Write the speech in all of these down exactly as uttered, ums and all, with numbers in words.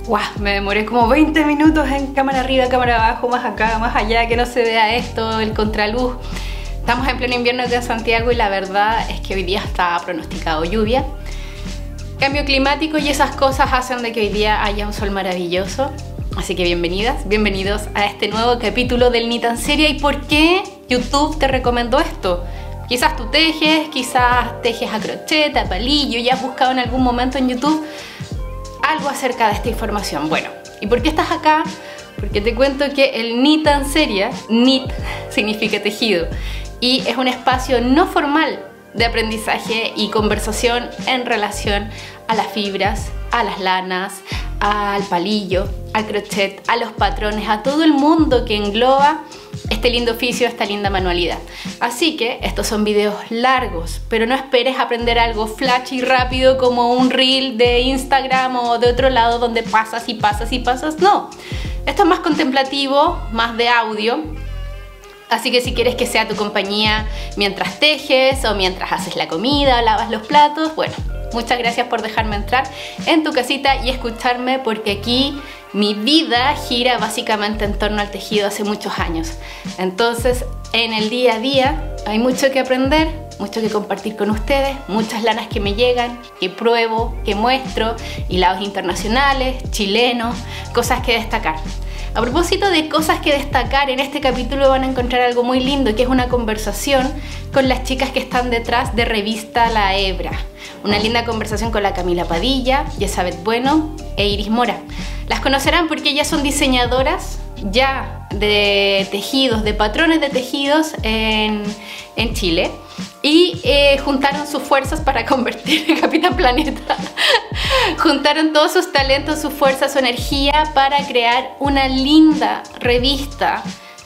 Guau, me demoré como veinte minutos en cámara arriba, cámara abajo, más acá, más allá, que no se vea esto, el contraluz. Estamos en pleno invierno acá en Santiago y la verdad es que hoy día está pronosticado lluvia. Cambio climático y esas cosas hacen de que hoy día haya un sol maravilloso. Así que bienvenidas, bienvenidos a este nuevo capítulo del Ni Tan Seria. ¿Y por qué YouTube te recomendó esto? Quizás tú tejes, quizás tejes a crochet, a palillo, ya has buscado en algún momento en YouTube algo acerca de esta información. Bueno, ¿y por qué estás acá? Porque te cuento que el Ni Tan Seria, knit significa tejido, y es un espacio no formal de aprendizaje y conversación en relación a las fibras, a las lanas, al palillo, al crochet, a los patrones, a todo el mundo que engloba este lindo oficio, esta linda manualidad. Así que estos son videos largos, pero no esperes aprender algo flash y rápido como un reel de Instagram o de otro lado donde pasas y pasas y pasas. No, esto es más contemplativo, más de audio. Así que si quieres que sea tu compañía mientras tejes o mientras haces la comida o lavas los platos, bueno, muchas gracias por dejarme entrar en tu casita y escucharme, porque aquí mi vida gira básicamente en torno al tejido hace muchos años. Entonces, en el día a día hay mucho que aprender, mucho que compartir con ustedes, muchas lanas que me llegan, que pruebo, que muestro, hilados internacionales, chilenos, cosas que destacar. A propósito de cosas que destacar, en este capítulo van a encontrar algo muy lindo, que es una conversación con las chicas que están detrás de Revista La Hebra. Una linda conversación con la Camila Padilla, Yesabeth Bueno e Iris Mora. Las conocerán porque ellas son diseñadoras ya de tejidos, de patrones de tejidos en, en Chile, y eh, juntaron sus fuerzas para convertir en Capitán Planeta. Juntaron todos sus talentos, su fuerza, su energía para crear una linda revista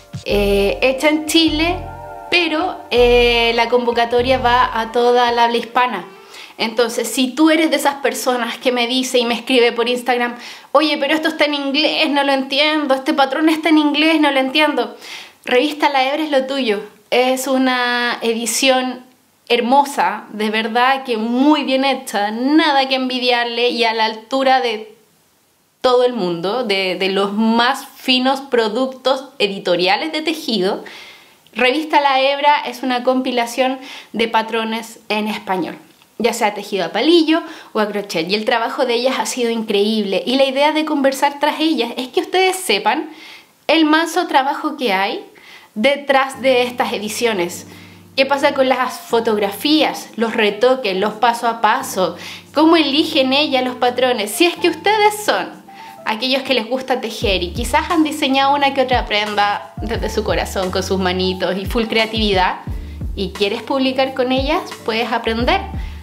eh, hecha en Chile, pero eh, la convocatoria va a toda la habla hispana. Entonces, si tú eres de esas personas que me dice y me escribe por Instagram, oye, pero esto está en inglés, no lo entiendo, este patrón está en inglés, no lo entiendo, Revista La Hebra es lo tuyo. Es una edición hermosa, de verdad que muy bien hecha, nada que envidiarle y a la altura de todo el mundo, de, de los más finos productos editoriales de tejido. Revista La Hebra es una compilación de patrones en español, ya sea tejido a palillo o a crochet, y el trabajo de ellas ha sido increíble, y la idea de conversar tras ellas es que ustedes sepan el manso trabajo que hay detrás de estas ediciones. ¿Qué pasa con las fotografías, los retoques, los paso a paso? ¿Cómo eligen ellas los patrones? Si es que ustedes son aquellos que les gusta tejer y quizás han diseñado una que otra prenda desde su corazón, con sus manitos y full creatividad, y quieres publicar con ellas, puedes aprender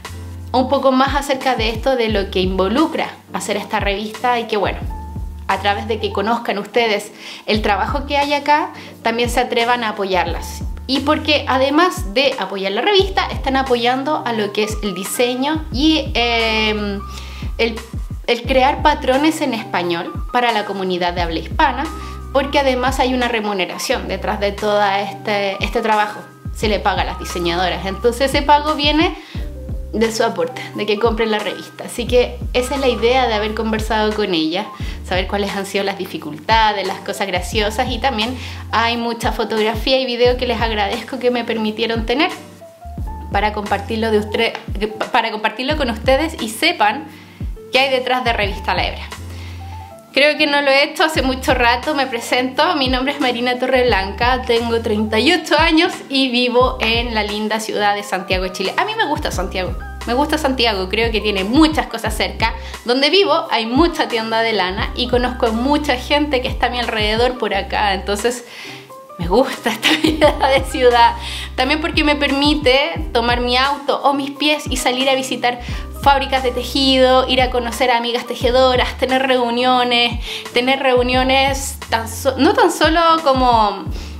un poco más acerca de esto, de lo que involucra hacer esta revista, y que bueno, a través de que conozcan ustedes el trabajo que hay acá, también se atrevan a apoyarlas. Y porque además de apoyar la revista, están apoyando a lo que es el diseño y eh, el, el crear patrones en español para la comunidad de habla hispana, porque además hay una remuneración detrás de todo este, este trabajo. Se le paga a las diseñadoras, entonces ese pago viene de su aporte, de que compren la revista. Así que esa es la idea de haber conversado con ella, saber cuáles han sido las dificultades, las cosas graciosas, y también hay mucha fotografía y video que les agradezco que me permitieron tener para compartirlo, de usted, para compartirlo con ustedes y sepan qué hay detrás de Revista La Hebra. Creo que no lo he hecho hace mucho rato. Me presento, mi nombre es Marina Torreblanca, tengo treinta y ocho años y vivo en la linda ciudad de Santiago de Chile. A mí me gusta Santiago, me gusta Santiago, creo que tiene muchas cosas cerca. Donde vivo hay mucha tienda de lana y conozco a mucha gente que está a mi alrededor por acá, entonces me gusta esta vida de ciudad. También porque me permite tomar mi auto o mis pies y salir a visitar fábricas de tejido, ir a conocer a amigas tejedoras, tener reuniones, tener reuniones tan so- no tan solo como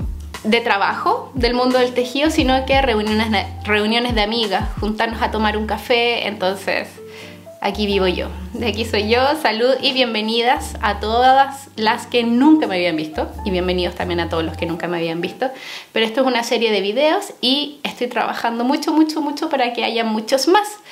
de trabajo del mundo del tejido, sino que reuniones de, reuniones de amigas, juntarnos a tomar un café. Entonces aquí vivo yo, de aquí soy yo. Salud y bienvenidas a todas las que nunca me habían visto, y bienvenidos también a todos los que nunca me habían visto. Pero esto es una serie de videos y estoy trabajando mucho, mucho, mucho para que haya muchos más.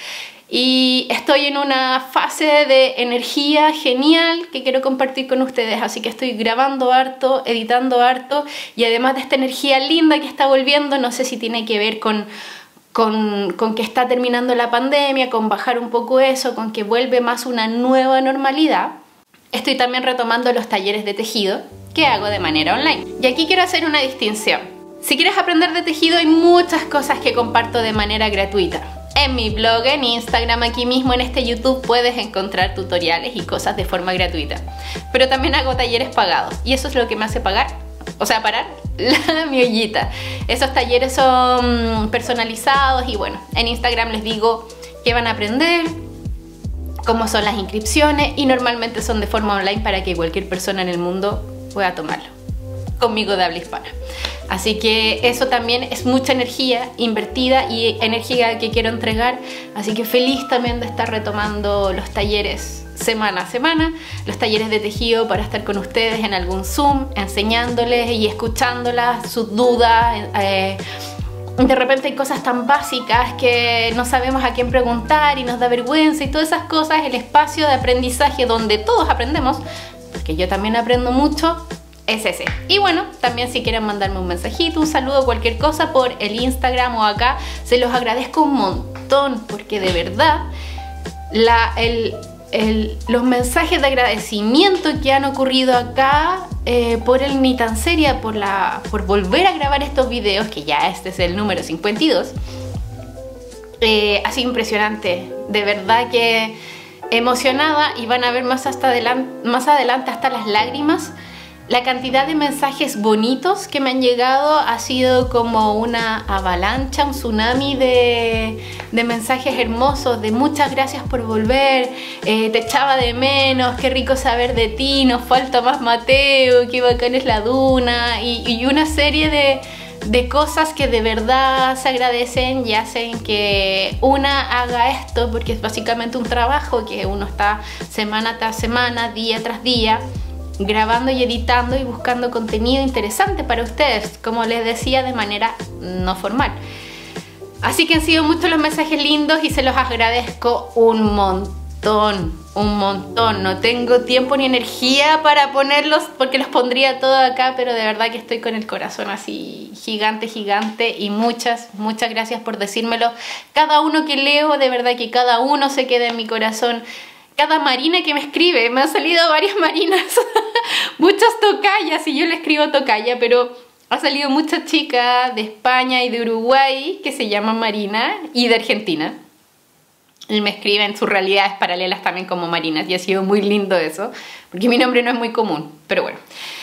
y estoy en una fase de energía genial que quiero compartir con ustedes, así que estoy grabando harto, editando harto, y además de esta energía linda que está volviendo, no sé si tiene que ver con, con, con que está terminando la pandemia, con bajar un poco eso, con que vuelve más una nueva normalidad. Estoy también retomando los talleres de tejido que hago de manera online. Y aquí quiero hacer una distinción. Si quieres aprender de tejido, hay muchas cosas que comparto de manera gratuita. En mi blog, en Instagram, aquí mismo en este YouTube puedes encontrar tutoriales y cosas de forma gratuita. Pero también hago talleres pagados, y eso es lo que me hace pagar, o sea, parar la mi ollita. Esos talleres son personalizados y bueno, en Instagram les digo qué van a aprender, cómo son las inscripciones, y normalmente son de forma online para que cualquier persona en el mundo pueda tomarlo, conmigo de habla hispana. Así que eso también es mucha energía invertida y energía que quiero entregar, así que feliz también de estar retomando los talleres semana a semana, los talleres de tejido, para estar con ustedes en algún Zoom, enseñándoles y escuchándolas, sus dudas. eh, De repente hay cosas tan básicas que no sabemos a quién preguntar y nos da vergüenza, y todas esas cosas, el espacio de aprendizaje donde todos aprendemos, porque yo también aprendo mucho, es ese. Y bueno, también si quieren mandarme un mensajito, un saludo, cualquier cosa por el Instagram o acá, se los agradezco un montón, porque de verdad la, el, el, los mensajes de agradecimiento que han ocurrido acá eh, por el Ni Tan Seria, por, la, por volver a grabar estos videos, que ya este es el número cincuenta y dos, eh, ha sido impresionante. De verdad que emocionada, y van a ver más, hasta adelante, más adelante hasta las lágrimas. La cantidad de mensajes bonitos que me han llegado ha sido como una avalancha, un tsunami de, de mensajes hermosos, de muchas gracias por volver, eh, te echaba de menos, qué rico saber de ti, nos falta más Mateo, qué bacán es la Duna, y, y una serie de, de cosas que de verdad se agradecen y hacen que una haga esto, porque es básicamente un trabajo que uno está semana tras semana, día tras día, grabando y editando y buscando contenido interesante para ustedes, como les decía, de manera no formal. Así que han sido muchos los mensajes lindos y se los agradezco un montón, un montón. No tengo tiempo ni energía para ponerlos, porque los pondría todo acá, pero de verdad que estoy con el corazón así gigante, gigante, y muchas, muchas gracias por decírmelo. Cada uno que leo, de verdad que cada uno se queda en mi corazón. Cada Marina que me escribe, me han salido varias Marinas, muchas tocayas, y yo le escribo tocaya, pero ha salido muchas chicas de España y de Uruguay que se llaman Marina, y de Argentina, y me escriben sus realidades paralelas también como Marinas, y ha sido muy lindo eso, porque mi nombre no es muy común, pero bueno.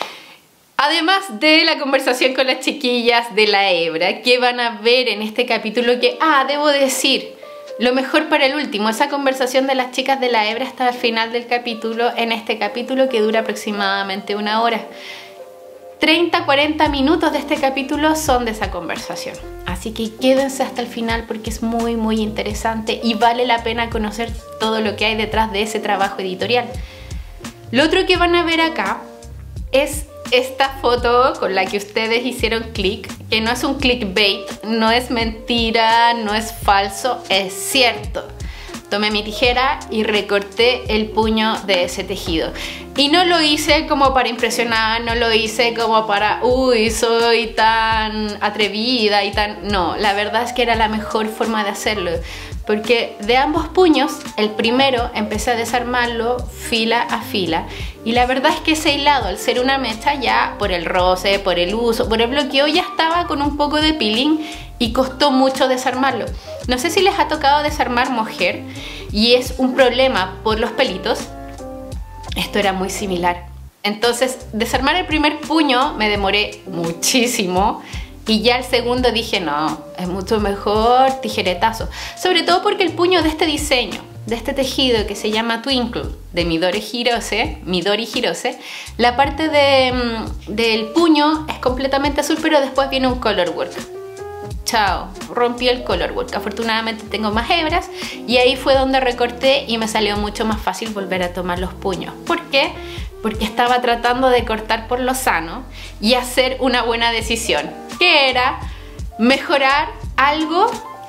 Además de la conversación con las chiquillas de la hebra, que van a ver en este capítulo, que, ah, debo decir, lo mejor para el último, esa conversación de las chicas de la hebra hasta el final del capítulo, en este capítulo que dura aproximadamente una hora. treinta a cuarenta minutos de este capítulo son de esa conversación. Así que quédense hasta el final, porque es muy muy interesante y vale la pena conocer todo lo que hay detrás de ese trabajo editorial. Lo otro que van a ver acá es esta foto con la que ustedes hicieron clic, que no es un clickbait, no es mentira, no es falso, es cierto. Tomé mi tijera y recorté el puño de ese tejido. Y no lo hice como para impresionar, no lo hice como para, uy, soy tan atrevida y tan... No, la verdad es que era la mejor forma de hacerlo. Porque de ambos puños, el primero empecé a desarmarlo fila a fila, y la verdad es que ese hilado, al ser una mecha, ya por el roce, por el uso, por el bloqueo, ya estaba con un poco de peeling y costó mucho desarmarlo. No sé si les ha tocado desarmar mohair y es un problema por los pelitos. Esto era muy similar. Entonces, desarmar el primer puño me demoré muchísimo. Y ya el segundo dije, no, es mucho mejor tijeretazo. Sobre todo porque el puño de este diseño, de este tejido que se llama Twinkle, de Midori Hirose, Midori Hirose, la parte de, del puño es completamente azul, pero después viene un color work. Chao, rompió el color work. Afortunadamente tengo más hebras, y ahí fue donde recorté y me salió mucho más fácil volver a tomar los puños. ¿Por qué? Porque estaba tratando de cortar por lo sano y hacer una buena decisión, que era mejorar algo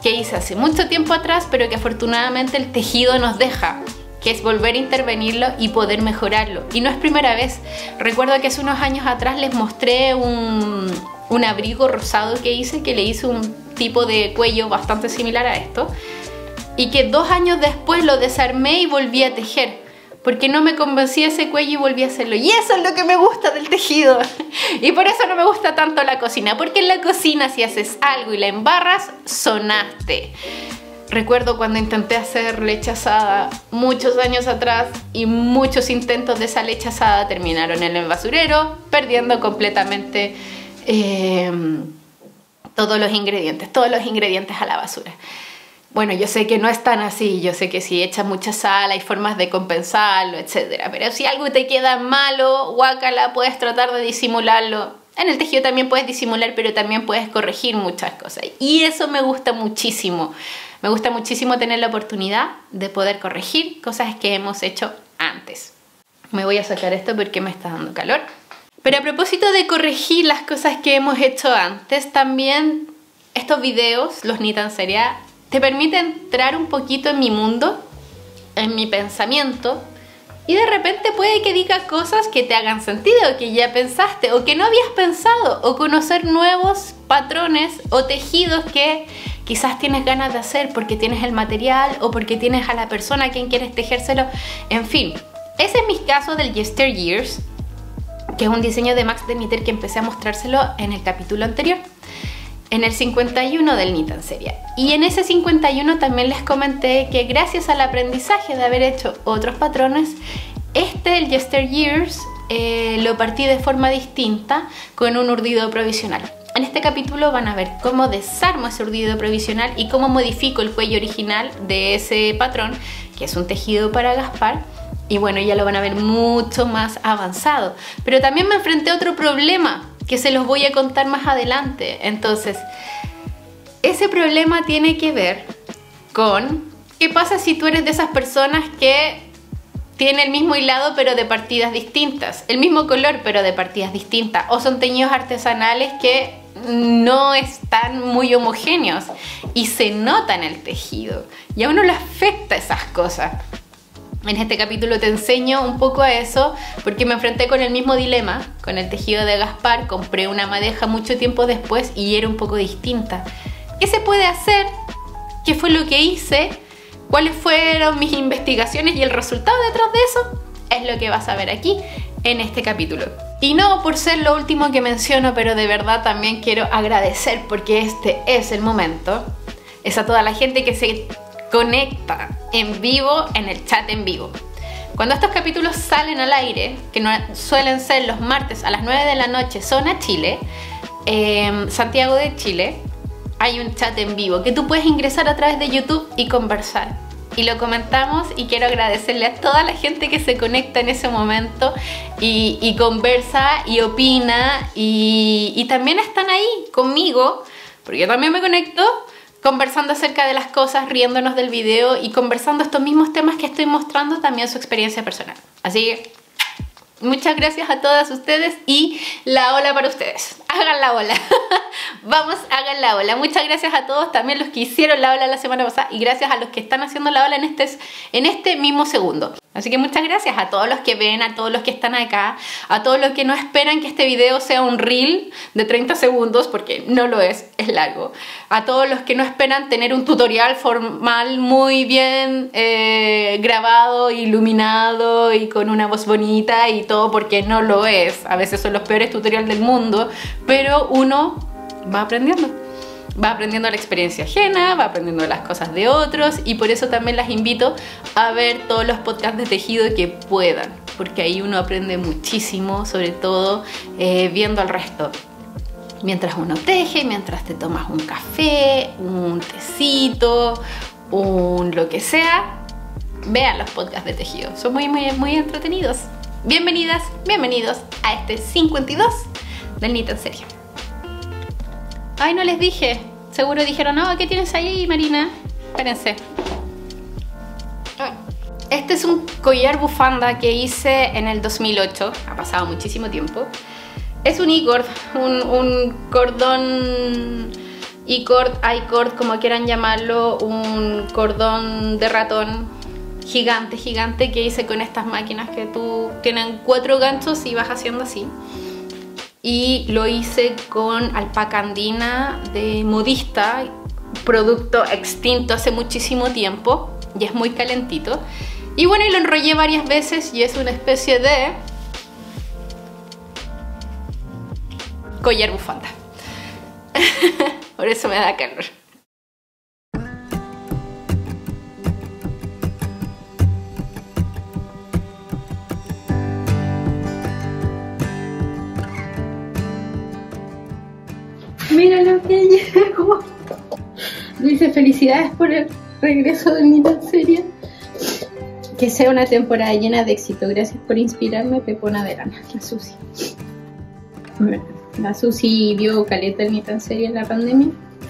que hice hace mucho tiempo atrás, pero que afortunadamente el tejido nos deja, que es volver a intervenirlo y poder mejorarlo. Y no es primera vez. Recuerdo que hace unos años atrás les mostré un, un abrigo rosado que hice, que le hice un tipo de cuello bastante similar a esto, y que dos años después lo desarmé y volví a tejer, porque no me convencía ese cuello y volví a hacerlo. Y eso es lo que me gusta del tejido. Y por eso no me gusta tanto la cocina, porque en la cocina si haces algo y la embarras, sonaste. Recuerdo cuando intenté hacer leche asada muchos años atrás y muchos intentos de esa leche asada terminaron en el basurero, perdiendo completamente eh, todos los ingredientes, todos los ingredientes a la basura. Bueno, yo sé que no es tan así, yo sé que si echas mucha sal hay formas de compensarlo, etcétera. Pero si algo te queda malo, guácala, puedes tratar de disimularlo. En el tejido también puedes disimular, pero también puedes corregir muchas cosas. Y eso me gusta muchísimo. Me gusta muchísimo tener la oportunidad de poder corregir cosas que hemos hecho antes. Me voy a sacar esto porque me está dando calor. Pero a propósito de corregir las cosas que hemos hecho antes, también estos videos, los Ni Tan Seria, te permiten entrar un poquito en mi mundo, en mi pensamiento, y de repente puede que diga cosas que te hagan sentido, que ya pensaste o que no habías pensado, o conocer nuevos patrones o tejidos que quizás tienes ganas de hacer porque tienes el material o porque tienes a la persona a quien quieres tejérselo. En fin, ese es mi caso del Yesteryears, que es un diseño de Max de Knitter que empecé a mostrárselo en el capítulo anterior, en el cincuenta y uno del Ni Tan Seria. Y en ese cincuenta y uno también les comenté que gracias al aprendizaje de haber hecho otros patrones, este, el Yesteryears, eh, lo partí de forma distinta con un urdido provisional. En este capítulo van a ver cómo desarmo ese urdido provisional y cómo modifico el cuello original de ese patrón, que es un tejido para Gaspar. Y bueno, ya lo van a ver mucho más avanzado. Pero también me enfrenté a otro problema que se los voy a contar más adelante. Entonces, ese problema tiene que ver con qué pasa si tú eres de esas personas que tiene el mismo hilado pero de partidas distintas, el mismo color pero de partidas distintas, o son teñidos artesanales que no están muy homogéneos y se nota en el tejido y a uno le afecta esas cosas. En este capítulo te enseño un poco a eso porque me enfrenté con el mismo dilema con el tejido de Gaspar. Compré una madeja mucho tiempo después y era un poco distinta. ¿Qué se puede hacer? ¿Qué fue lo que hice? ¿Cuáles fueron mis investigaciones y el resultado detrás de eso? Es lo que vas a ver aquí en este capítulo. Y no por ser lo último que menciono, pero de verdad también quiero agradecer porque este es el momento. Es a toda la gente que se conecta en vivo en el chat en vivo. Cuando estos capítulos salen al aire, que no, suelen ser los martes a las nueve de la noche, zona Chile, eh, Santiago de Chile, hay un chat en vivo que tú puedes ingresar a través de YouTube y conversar. Y lo comentamos y quiero agradecerle a toda la gente que se conecta en ese momento y, y conversa y opina y, y también están ahí conmigo, porque yo también me conecto, conversando acerca de las cosas, riéndonos del video y conversando estos mismos temas que estoy mostrando, también su experiencia personal. Así que muchas gracias a todas ustedes y la ola para ustedes. Hagan la ola. Vamos, hagan la ola. Muchas gracias a todos, también los que hicieron la ola la semana pasada y gracias a los que están haciendo la ola en este, en este mismo segundo. Así que muchas gracias a todos los que ven, a todos los que están acá, a todos los que no esperan que este video sea un reel de treinta segundos, porque no lo es, es largo. A todos los que no esperan tener un tutorial formal muy bien eh, grabado, iluminado y con una voz bonita y todo, porque no lo es. A veces son los peores tutoriales del mundo, pero uno va aprendiendo. Va aprendiendo la experiencia ajena, va aprendiendo las cosas de otros y por eso también las invito a ver todos los podcasts de tejido que puedan, porque ahí uno aprende muchísimo, sobre todo eh, viendo al resto. Mientras uno teje, mientras te tomas un café, un tecito, un lo que sea, vean los podcasts de tejido, son muy, muy, muy entretenidos. Bienvenidas, bienvenidos a este cincuenta y dos del Ni Tan Seria. Ay, no les dije. Seguro dijeron, no, ¿qué tienes ahí, Marina? Espérense. Este es un collar bufanda que hice en el dos mil ocho. Ha pasado muchísimo tiempo. Es un Igor, un, un cordón I-cord, I-cord, como quieran llamarlo, un cordón de ratón gigante, gigante que hice con estas máquinas que tú tienen cuatro ganchos y vas haciendo así. Y lo hice con alpaca andina de Modista, producto extinto hace muchísimo tiempo y es muy calentito. Y bueno, y lo enrollé varias veces y es una especie de collar bufanda. Por eso me da calor. Mira lo que llegó. Dice felicidades por el regreso del Ni Tan Seria. Que sea una temporada llena de éxito. Gracias por inspirarme, Pepona de Lana. La Susi. La Susi vio caleta el Ni Tan Seria en la pandemia.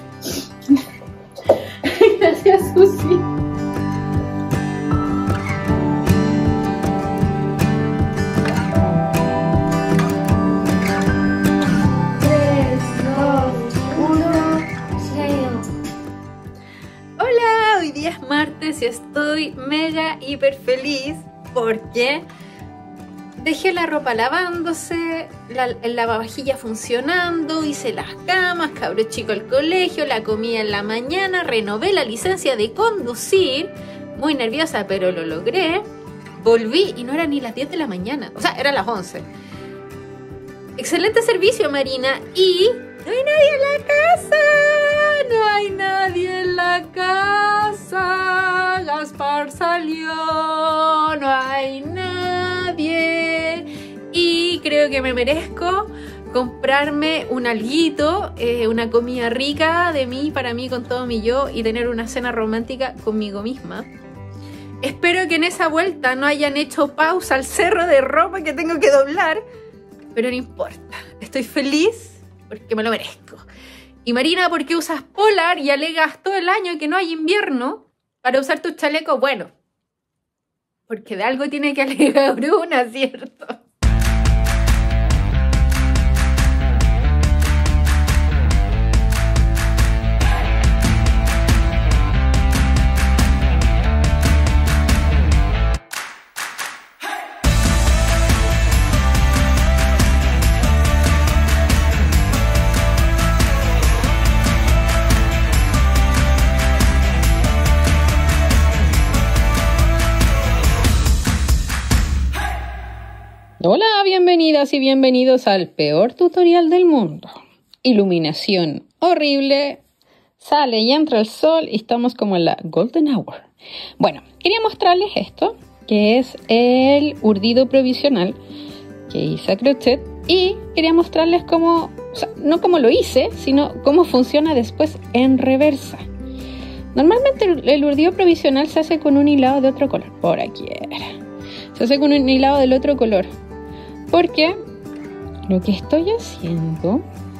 Gracias, Susi. Es martes y estoy mega hiper feliz porque dejé la ropa lavándose, la, el lavavajilla funcionando, hice las camas, cabro chico al colegio, la comida en la mañana, renové la licencia de conducir, muy nerviosa pero lo logré, volví y no eran ni las diez de la mañana, o sea, eran las once. Excelente servicio, Marina, y no hay nadie en la casa. No hay nadie en la casa. Gaspar salió. No hay nadie. Y creo que me merezco comprarme un alguito, eh, una comida rica de mí, para mí, con todo mi yo, y tener una cena romántica conmigo misma. Espero que en esa vuelta no hayan hecho pausa al cerro de ropa que tengo que doblar, pero no importa. Estoy feliz porque me lo merezco. Y Marina, ¿por qué usas polar y alegas todo el año que no hay invierno para usar tus chalecos? Bueno, porque de algo tiene que alegar una, ¿cierto? Hola, bienvenidas y bienvenidos al peor tutorial del mundo. Iluminación horrible, sale y entra el sol y estamos como en la golden hour. Bueno, quería mostrarles esto, que es el urdido provisional que hice a crochet, y quería mostrarles cómo, o sea, no cómo lo hice, sino cómo funciona después en reversa. Normalmente el, el urdido provisional se hace con un hilado de otro color, por aquí era. Se hace con un hilado del otro color. Porque lo que estoy haciendo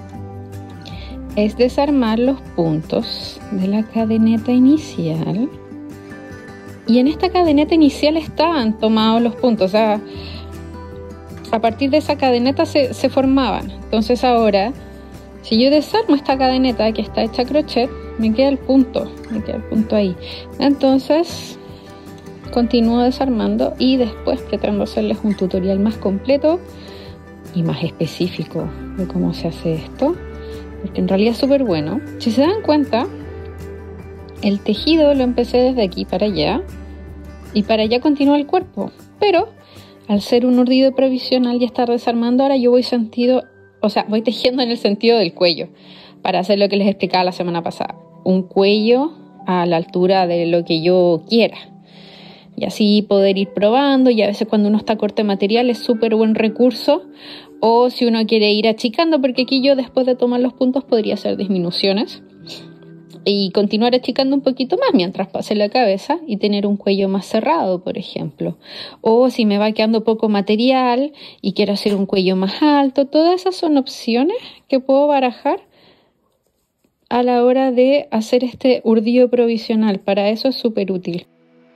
es desarmar los puntos de la cadeneta inicial. Y en esta cadeneta inicial estaban tomados los puntos. O sea, a partir de esa cadeneta se, se formaban. Entonces ahora, si yo desarmo esta cadeneta que está hecha a crochet, me queda el punto. Me queda el punto ahí. Entonces continúo desarmando y después pretendo hacerles un tutorial más completo y más específico de cómo se hace esto, porque en realidad es súper bueno. Si se dan cuenta, el tejido lo empecé desde aquí para allá y para allá continúa el cuerpo, pero al ser un urdido provisional y estar desarmando, ahora yo voy sentido, o sea, voy tejiendo en el sentido del cuello, para hacer lo que les explicaba la semana pasada, un cuello a la altura de lo que yo quiera. Y así poder ir probando, y a veces cuando uno está corto de material es súper buen recurso, o si uno quiere ir achicando, porque aquí yo después de tomar los puntos podría hacer disminuciones y continuar achicando un poquito más mientras pase la cabeza y tener un cuello más cerrado, por ejemplo. O si me va quedando poco material y quiero hacer un cuello más alto, todas esas son opciones que puedo barajar a la hora de hacer este urdido provisional. Para eso es súper útil.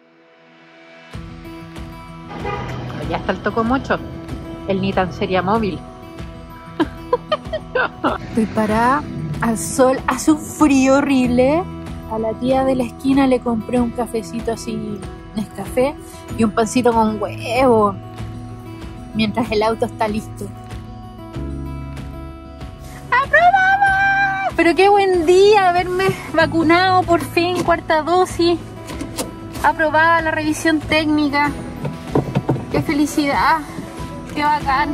Ya está el tocomocho, el Ni Tan Seria móvil. Estoy parada al sol, hace un frío horrible. A la tía de la esquina le compré un cafecito así, Nescafé, y un pancito con huevo, mientras el auto está listo. ¡Aprobamos! Pero qué buen día haberme vacunado por fin, cuarta dosis. Aprobada la revisión técnica. ¡Qué felicidad! ¡Qué bacán!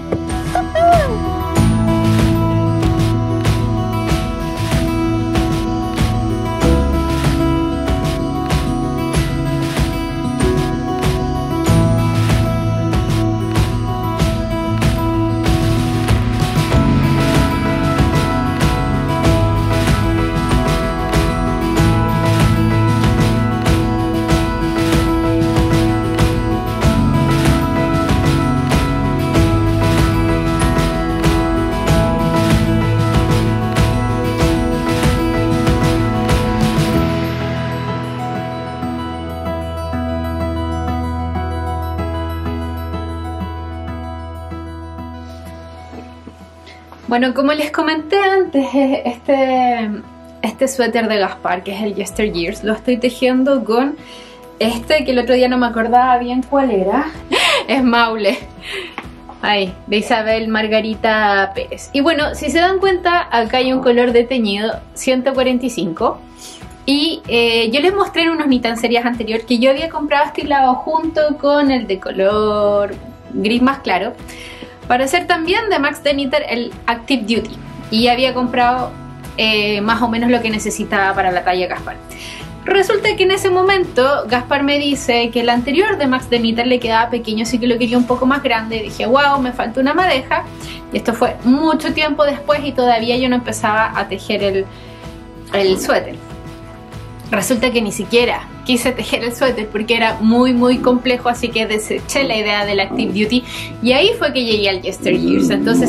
Bueno, como les comenté antes, este, este suéter de Gaspar, que es el Yesteryears, lo estoy tejiendo con este que el otro día no me acordaba bien cuál era. Es Maule. Ahí, de Isabel Margarita Pérez. Y bueno, si se dan cuenta, acá hay un color de teñido ciento cuarenta y cinco. Y eh, yo les mostré en unos Nitanserías anteriores que yo había comprado este hilado junto con el de color gris más claro, para hacer también de Max de Knitter el Active Duty, y había comprado eh, más o menos lo que necesitaba para la talla Gaspar. Resulta que en ese momento Gaspar me dice que el anterior de Max de Knitter le quedaba pequeño, así que lo quería un poco más grande. Y dije, wow, me falta una madeja, y esto fue mucho tiempo después y todavía yo no empezaba a tejer el, el suéter. Resulta que ni siquiera quise tejer el suéter porque era muy muy complejo, así que deseché la idea del Active Duty, y ahí fue que llegué al Yesteryears. Entonces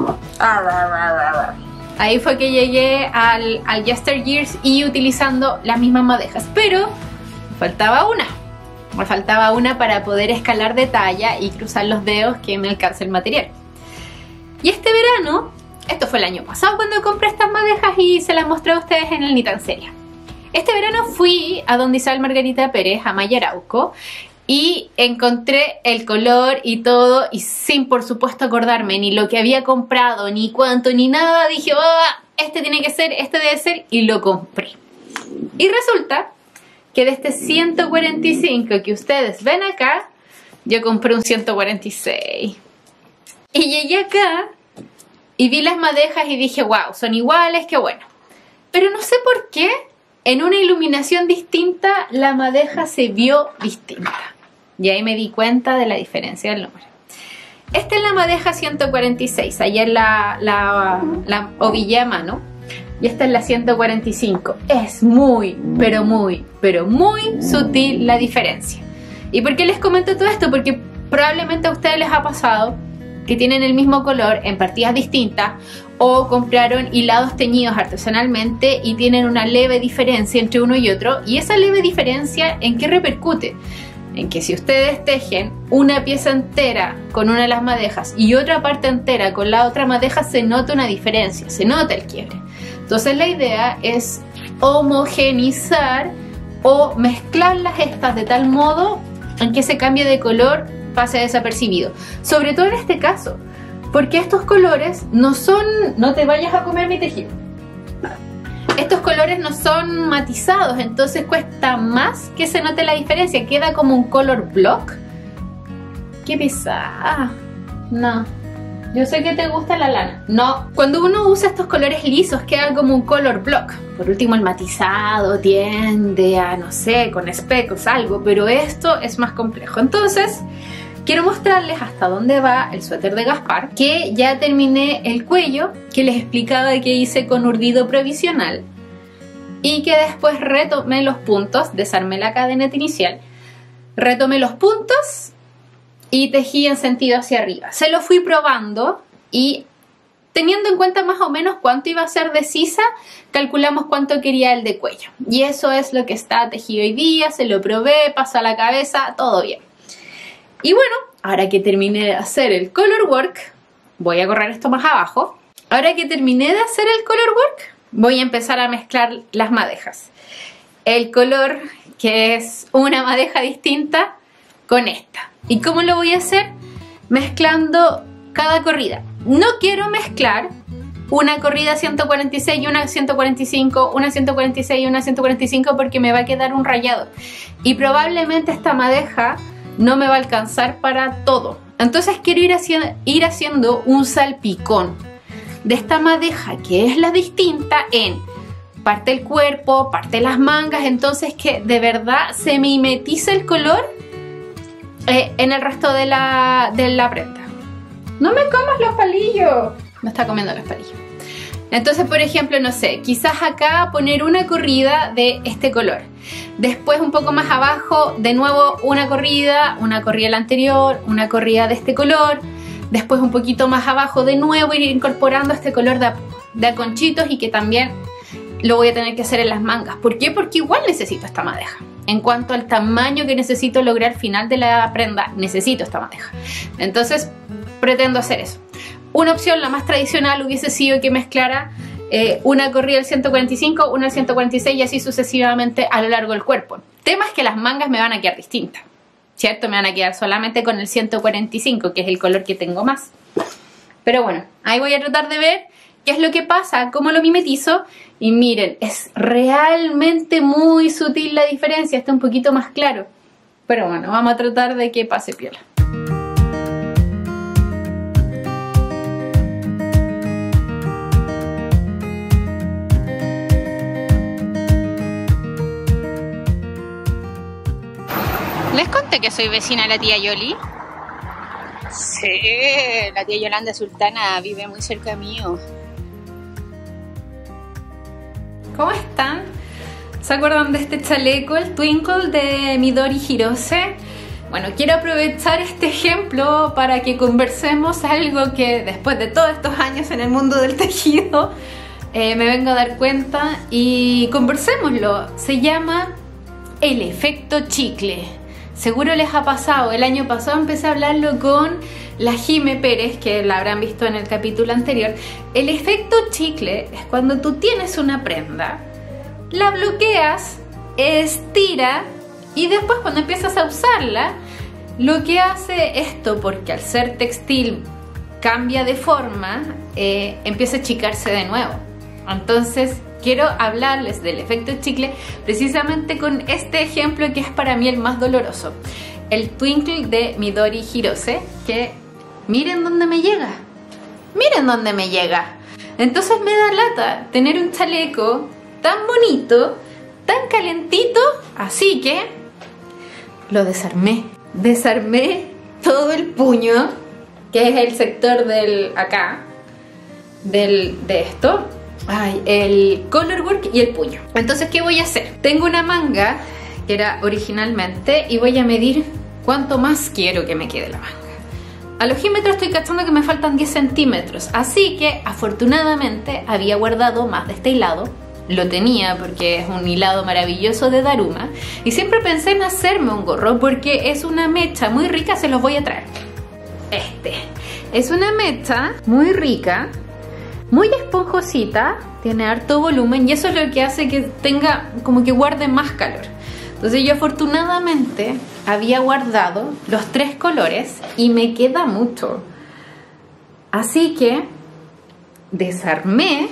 ahí fue que llegué al, al Yesteryears y utilizando las mismas madejas, pero me faltaba una me faltaba una para poder escalar de talla y cruzar los dedos que me alcance el material. Y este verano, esto fue el año pasado cuando compré estas madejas y se las mostré a ustedes en el Nitanseria. Este verano fui a donde Isabel Margarita Pérez, a Mayarauco, y encontré el color y todo, y sin por supuesto acordarme ni lo que había comprado, ni cuánto, ni nada, dije, oh, este tiene que ser, este debe ser, y lo compré. Y resulta que de este ciento cuarenta y cinco que ustedes ven acá, yo compré un ciento cuarenta y seis. Y llegué acá y vi las madejas y dije, wow, son iguales, qué bueno. Pero no sé por qué, en una iluminación distinta, la madeja se vio distinta. Y ahí me di cuenta de la diferencia del número. Esta es la madeja ciento cuarenta y seis, allá es la, la, la ovilla a mano. Y esta es la ciento cuarenta y cinco. Es muy, pero muy, pero muy sutil la diferencia. ¿Y por qué les comento todo esto? Porque probablemente a ustedes les ha pasado que tienen el mismo color en partidas distintas, o compraron hilados teñidos artesanalmente y tienen una leve diferencia entre uno y otro. Y esa leve diferencia, ¿en qué repercute? En que si ustedes tejen una pieza entera con una de las madejas y otra parte entera con la otra madeja, se nota una diferencia, se nota el quiebre. Entonces la idea es homogenizar o mezclarlas estas de tal modo en que ese cambio de color pase desapercibido. Sobre todo en este caso, porque estos colores no son... No te vayas a comer mi tejido. Estos colores no son matizados, entonces cuesta más que se note la diferencia. Queda como un color block. ¡Qué pesada! No. Yo sé que te gusta la lana. No. Cuando uno usa estos colores lisos queda como un color block. Por último, el matizado tiende a, no sé, con espejos, algo. Pero esto es más complejo. Entonces, quiero mostrarles hasta dónde va el suéter de Gaspar, que ya terminé el cuello, que les explicaba que hice con urdido provisional, y que después retomé los puntos, desarmé la cadeneta inicial, retomé los puntos y tejí en sentido hacia arriba. Se lo fui probando y teniendo en cuenta más o menos cuánto iba a ser de sisa, calculamos cuánto quería el de cuello. Y eso es lo que está tejido hoy día, se lo probé, pasó a la cabeza, todo bien. Y bueno, ahora que terminé de hacer el color work, voy a correr esto más abajo. Ahora que terminé de hacer el color work, voy a empezar a mezclar las madejas. El color, que es una madeja distinta, con esta. ¿Y cómo lo voy a hacer? Mezclando cada corrida. No quiero mezclar una corrida ciento cuarenta y seis y una ciento cuarenta y cinco, una ciento cuarenta y seis y una ciento cuarenta y cinco, porque me va a quedar un rayado. Y probablemente esta madeja no me va a alcanzar para todo. Entonces quiero ir haciendo, ir haciendo un salpicón de esta madeja, que es la distinta, en parte el cuerpo, parte las mangas, entonces que de verdad se mimetice el color eh, en el resto de la, de la prenda. ¡No me comas los palillos! Me está comiendo los palillos. Entonces, por ejemplo, no sé, quizás acá poner una corrida de este color. Después, un poco más abajo, de nuevo una corrida, una corrida la anterior, una corrida de este color. Después, un poquito más abajo, de nuevo ir incorporando este color de, de aconchitos, y que también lo voy a tener que hacer en las mangas. ¿Por qué? Porque igual necesito esta madeja. En cuanto al tamaño que necesito lograr al final de la prenda, necesito esta madeja. Entonces, pretendo hacer eso. Una opción, la más tradicional, hubiese sido que mezclara eh, una corrida del ciento cuarenta y cinco, una del ciento cuarenta y seis y así sucesivamente a lo largo del cuerpo. El tema es que las mangas me van a quedar distintas, ¿cierto? Me van a quedar solamente con el ciento cuarenta y cinco, que es el color que tengo más. Pero bueno, ahí voy a tratar de ver qué es lo que pasa, cómo lo mimetizo. Y miren, es realmente muy sutil la diferencia, está un poquito más claro. Pero bueno, vamos a tratar de que pase piola. ¿Les conté que soy vecina de la tía Yoli? Sí, la tía Yolanda Sultana vive muy cerca mío. ¿Cómo están? ¿Se acuerdan de este chaleco, el Twinkle de Midori Hirose? Bueno, quiero aprovechar este ejemplo para que conversemos algo que después de todos estos años en el mundo del tejido eh, me vengo a dar cuenta, y conversémoslo. Se llama el efecto chicle. Seguro les ha pasado. El año pasado empecé a hablarlo con la Jime Pérez, que la habrán visto en el capítulo anterior. El efecto chicle es cuando tú tienes una prenda, la bloqueas, estira, y después cuando empiezas a usarla, lo que hace esto, porque al ser textil cambia de forma, eh, empieza a achicarse de nuevo. Entonces quiero hablarles del efecto chicle precisamente con este ejemplo, que es para mí el más doloroso. El Twinkle de Midori Hirose, que miren dónde me llega. Miren dónde me llega. Entonces me da lata tener un chaleco tan bonito, tan calentito, así que lo desarmé. Desarmé todo el puño, que es el sector del acá, del, de esto. Ay, el color work y el puño. Entonces, ¿qué voy a hacer? Tengo una manga que era originalmente, y voy a medir cuánto más quiero que me quede la manga. Al ojímetro estoy cachando que me faltan diez centímetros, así que afortunadamente había guardado más de este hilado. Lo tenía porque es un hilado maravilloso de Daruma, y siempre pensé en hacerme un gorro porque es una mecha muy rica. Se los voy a traer. Este es una mecha muy rica, muy esponjosita, tiene harto volumen, y eso es lo que hace que tenga, como que guarde más calor. Entonces yo afortunadamente había guardado los tres colores y me queda mucho. Así que desarmé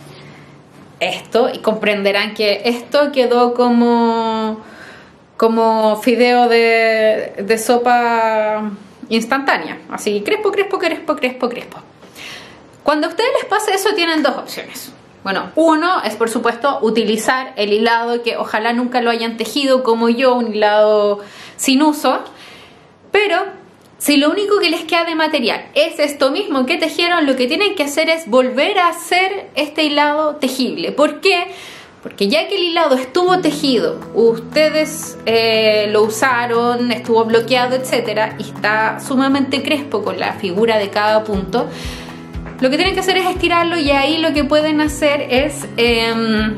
esto, y comprenderán que esto quedó como, como fideo de, de sopa instantánea. Así, crespo, crespo, crespo, crespo, crespo. Cuando a ustedes les pase eso, tienen dos opciones. Bueno, uno es por supuesto utilizar el hilado, que ojalá nunca lo hayan tejido como yo, un hilado sin uso. Pero si lo único que les queda de material es esto mismo que tejieron, lo que tienen que hacer es volver a hacer este hilado tejible. ¿Por qué? Porque ya que el hilado estuvo tejido, ustedes eh, lo usaron, estuvo bloqueado, etcétera, y está sumamente crespo con la figura de cada punto, lo que tienen que hacer es estirarlo, y ahí lo que pueden hacer es eh,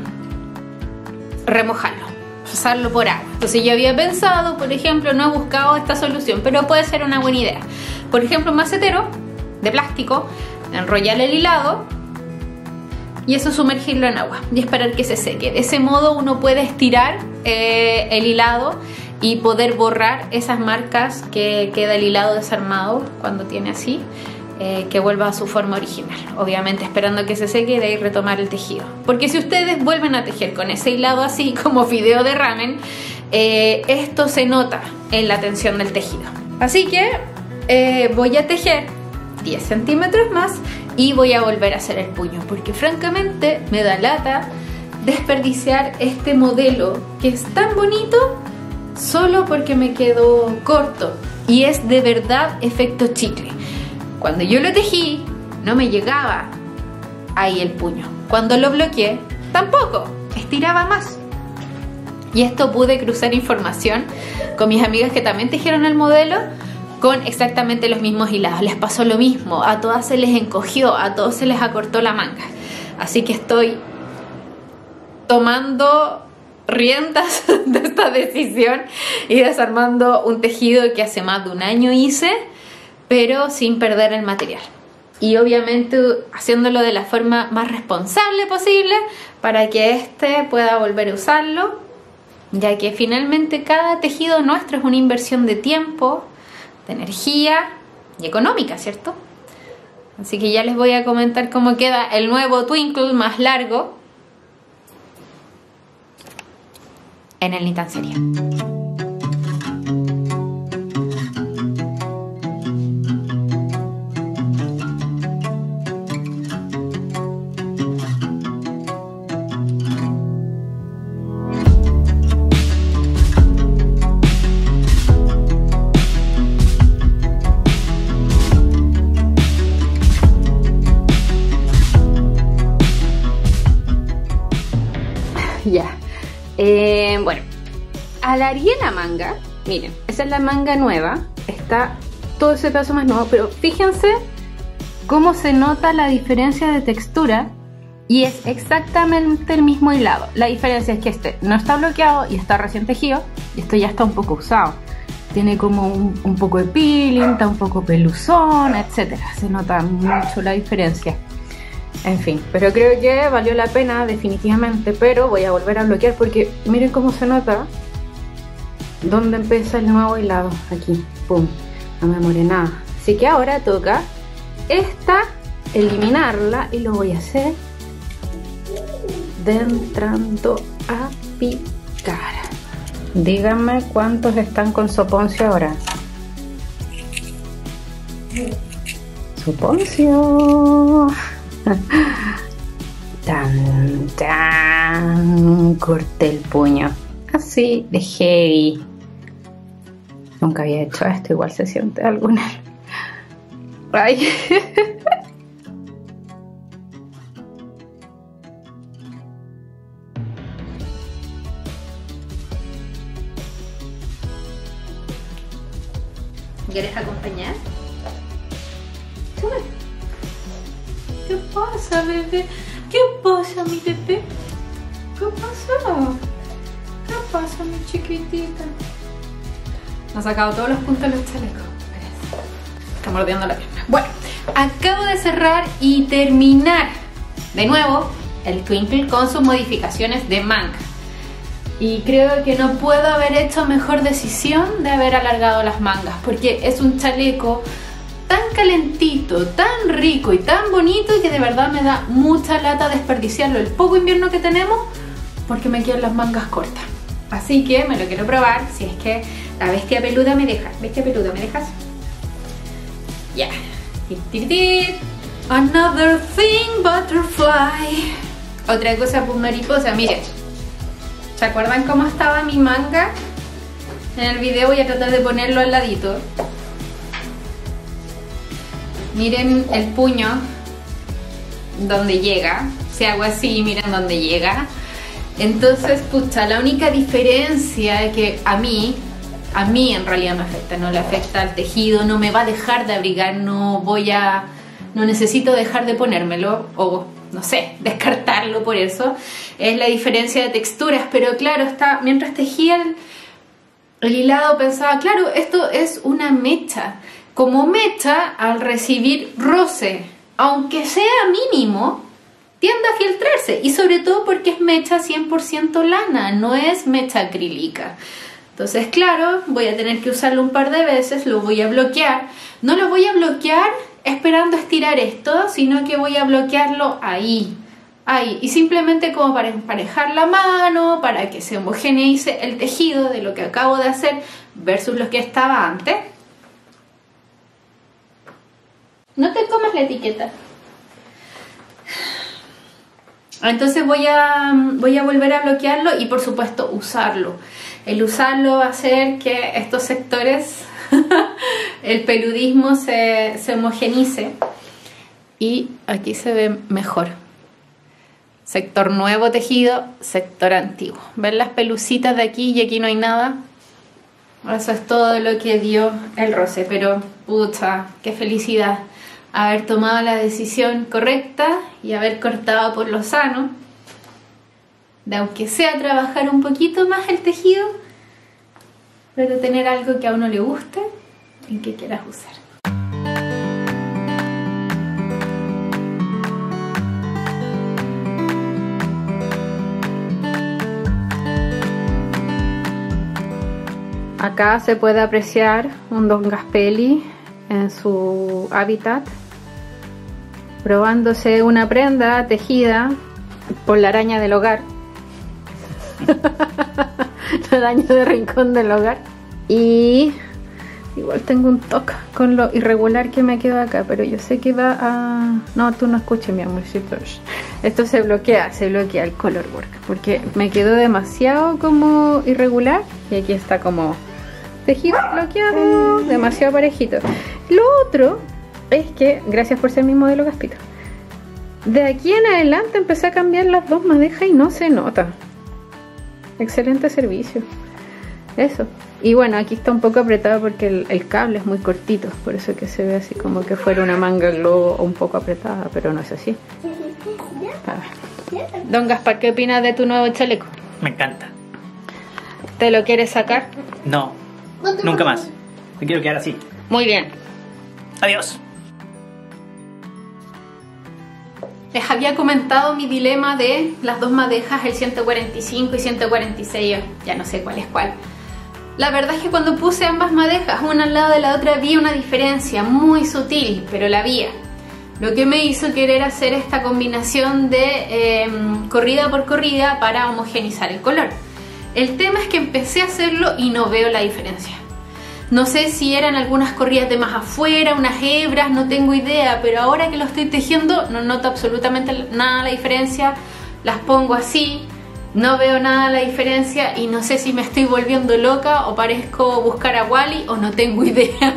remojarlo, pasarlo por agua. Entonces yo había pensado, por ejemplo, no he buscado esta solución, pero puede ser una buena idea. Por ejemplo, un macetero de plástico, enrollar el hilado, y eso sumergirlo en agua y esperar que se seque. De ese modo uno puede estirar eh, el hilado y poder borrar esas marcas que queda el hilado desarmado cuando tiene así, eh, que vuelva a su forma original. Obviamente esperando que se seque y de ahí retomar el tejido. Porque si ustedes vuelven a tejer con ese hilado así como fideo de ramen, eh, esto se nota en la tensión del tejido. Así que eh, voy a tejer diez centímetros más y voy a volver a hacer el puño, porque francamente me da lata desperdiciar este modelo que es tan bonito solo porque me quedó corto y es de verdad efecto chicle. Cuando yo lo tejí no me llegaba ahí el puño, cuando lo bloqueé tampoco, estiraba más. Y esto pude cruzar información con mis amigas que también tejieron el modelo con exactamente los mismos hilados. Les pasó lo mismo, a todas se les encogió, a todos se les acortó la manga. Así que estoy tomando riendas de esta decisión y desarmando un tejido que hace más de un año hice, pero sin perder el material. Y obviamente haciéndolo de la forma más responsable posible para que este pueda volver a usarlo, ya que finalmente cada tejido nuestro es una inversión de tiempo, de energía y económica, ¿cierto? Así que ya les voy a comentar cómo queda el nuevo Twinkle más largo en el Ni Tan Seria. Ya, eh, bueno, alargué la manga, miren, esa es la manga nueva, está todo ese pedazo más nuevo, pero fíjense cómo se nota la diferencia de textura y es exactamente el mismo hilado. La diferencia es que este no está bloqueado y está recién tejido, y esto ya está un poco usado, tiene como un, un poco de peeling, está un poco peluzón, etcétera, se nota mucho la diferencia. En fin, pero creo que valió la pena definitivamente, pero voy a volver a bloquear porque miren cómo se nota dónde empieza el nuevo hilado, aquí, pum, no me more nada. Así que ahora toca esta, eliminarla y lo voy a hacer de entrando a picar. Díganme cuántos están con soponcio ahora. Soponcio. Tan, tan, corté el puño así de heavy. Nunca había hecho esto, igual se siente alguna. Ay. ¿Quieres acompañar? Sube. ¿Qué pasa, bebé? ¿Qué pasa, mi bebé? ¿Qué pasó? ¿Qué pasa, mi chiquitita? Me ha sacado todos los puntos de los chalecos. Está mordiendo la pierna. Bueno, acabo de cerrar y terminar de nuevo el Twinkle con sus modificaciones de manga. Y creo que no puedo haber hecho mejor decisión de haber alargado las mangas, porque es un chaleco tan calentito, tan rico y tan bonito que de verdad me da mucha lata desperdiciarlo el poco invierno que tenemos porque me quedan las mangas cortas. Así que me lo quiero probar si es que la bestia peluda me deja. Bestia peluda, ¿me dejas? Ya. Yeah. Another thing butterfly. Otra cosa pues mariposa, miren. ¿Se acuerdan cómo estaba mi manga? En el video voy a tratar de ponerlo al ladito. Miren el puño donde llega. Si hago así, miren dónde llega. Entonces, pucha, la única diferencia es que a mí, a mí en realidad me afecta, no le afecta al tejido, no me va a dejar de abrigar, no voy a, no necesito dejar de ponérmelo o, no sé, descartarlo por eso. Es la diferencia de texturas, pero claro, está, mientras tejía el, el hilado pensaba, claro, esto es una mecha. Como mecha, al recibir roce, aunque sea mínimo, tiende a filtrarse, y sobre todo porque es mecha cien por ciento lana, no es mecha acrílica. Entonces, claro, voy a tener que usarlo un par de veces, lo voy a bloquear. No lo voy a bloquear esperando estirar esto, sino que voy a bloquearlo ahí, ahí. Y simplemente como para emparejar la mano, para que se homogeneice el tejido de lo que acabo de hacer versus lo que estaba antes. No te comas la etiqueta. Entonces voy a, voy a volver a bloquearlo y por supuesto usarlo. El usarlo va a hacer que estos sectores, el peludismo se, se homogenice. Y aquí se ve mejor. Sector nuevo tejido, sector antiguo. ¿Ven las pelucitas de aquí y aquí no hay nada? Eso es todo lo que dio el roce. Pero pucha, qué felicidad haber tomado la decisión correcta y haber cortado por lo sano, de aunque sea trabajar un poquito más el tejido, pero tener algo que a uno le guste y que quieras usar. Acá se puede apreciar un Don Gaspelli en su hábitat, probándose una prenda tejida por la araña del hogar. La araña de rincón del hogar. Y igual tengo un toque con lo irregular que me queda acá, pero yo sé que va a... No, tú no escuches, mi amorcito. Esto se bloquea, se bloquea el color work, porque me quedó demasiado como irregular. Y aquí está como tejido bloqueado, demasiado parejito. Lo otro es que, gracias por ser mi modelo Gaspito, de aquí en adelante empecé a cambiar las dos madejas y no se nota. Excelente servicio. Eso. Y bueno, aquí está un poco apretado porque el, el cable es muy cortito, por eso que se ve así como que fuera una manga globo un poco apretada, pero no es así. A ver. Don Gaspar, ¿qué opinas de tu nuevo chaleco? Me encanta. ¿Te lo quieres sacar? No, nunca más. Me quiero quedar así. Muy bien. Adiós. Les había comentado mi dilema de las dos madejas, el ciento cuarenta y cinco y ciento cuarenta y seis, ya no sé cuál es cuál. La verdad es que cuando puse ambas madejas una al lado de la otra vi una diferencia muy sutil, pero la había. Lo que me hizo querer hacer esta combinación de eh, corrida por corrida para homogenizar el color. El tema es que empecé a hacerlo y no veo la diferencia. No sé si eran algunas corridas de más afuera, unas hebras, no tengo idea, pero ahora que lo estoy tejiendo no noto absolutamente nada la diferencia. Las pongo así, no veo nada la diferencia y no sé si me estoy volviendo loca o parezco buscar a Wally o no tengo idea.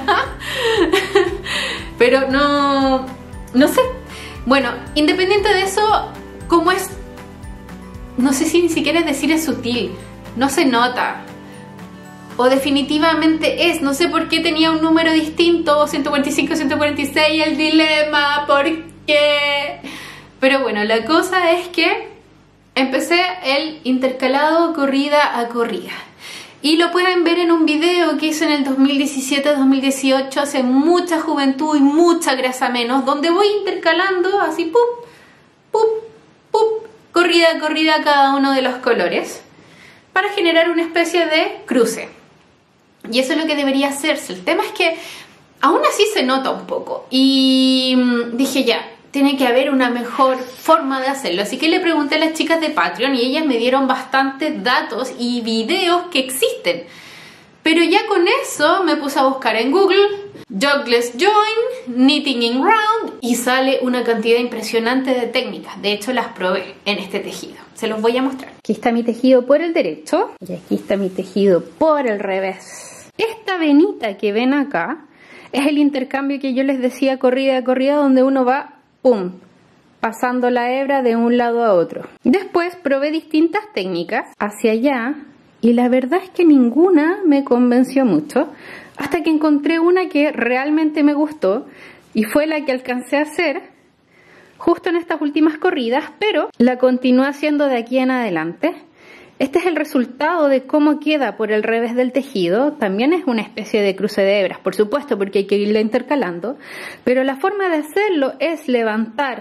Pero no, no sé. Bueno, independiente de eso, como es, no sé si ni siquiera es decir es sutil, no se nota. O definitivamente es, no sé por qué tenía un número distinto, ciento cuarenta y cinco, ciento cuarenta y seis, el dilema, ¿por qué? Pero bueno, la cosa es que empecé el intercalado corrida a corrida. Y lo pueden ver en un video que hice en el dos mil diecisiete dos mil dieciocho, hace mucha juventud y mucha grasa menos, donde voy intercalando así, pup, pup, pup, corrida a corrida cada uno de los colores, para generar una especie de cruce. Y eso es lo que debería hacerse. El tema es que aún así se nota un poco. Y dije ya, tiene que haber una mejor forma de hacerlo. Así que le pregunté a las chicas de Patreon y ellas me dieron bastantes datos y videos que existen. Pero ya con eso me puse a buscar en Google Jogless Join, Knitting in Round y sale una cantidad impresionante de técnicas. De hecho las probé en este tejido. Se los voy a mostrar. Aquí está mi tejido por el derecho y aquí está mi tejido por el revés. Esta venita que ven acá es el intercambio que yo les decía corrida a corrida, donde uno va, pum, pasando la hebra de un lado a otro. Después probé distintas técnicas hacia allá y la verdad es que ninguna me convenció mucho, hasta que encontré una que realmente me gustó y fue la que alcancé a hacer justo en estas últimas corridas, pero la continué haciendo de aquí en adelante. Este es el resultado de cómo queda por el revés del tejido. También es una especie de cruce de hebras, por supuesto, porque hay que irla intercalando, pero la forma de hacerlo es levantar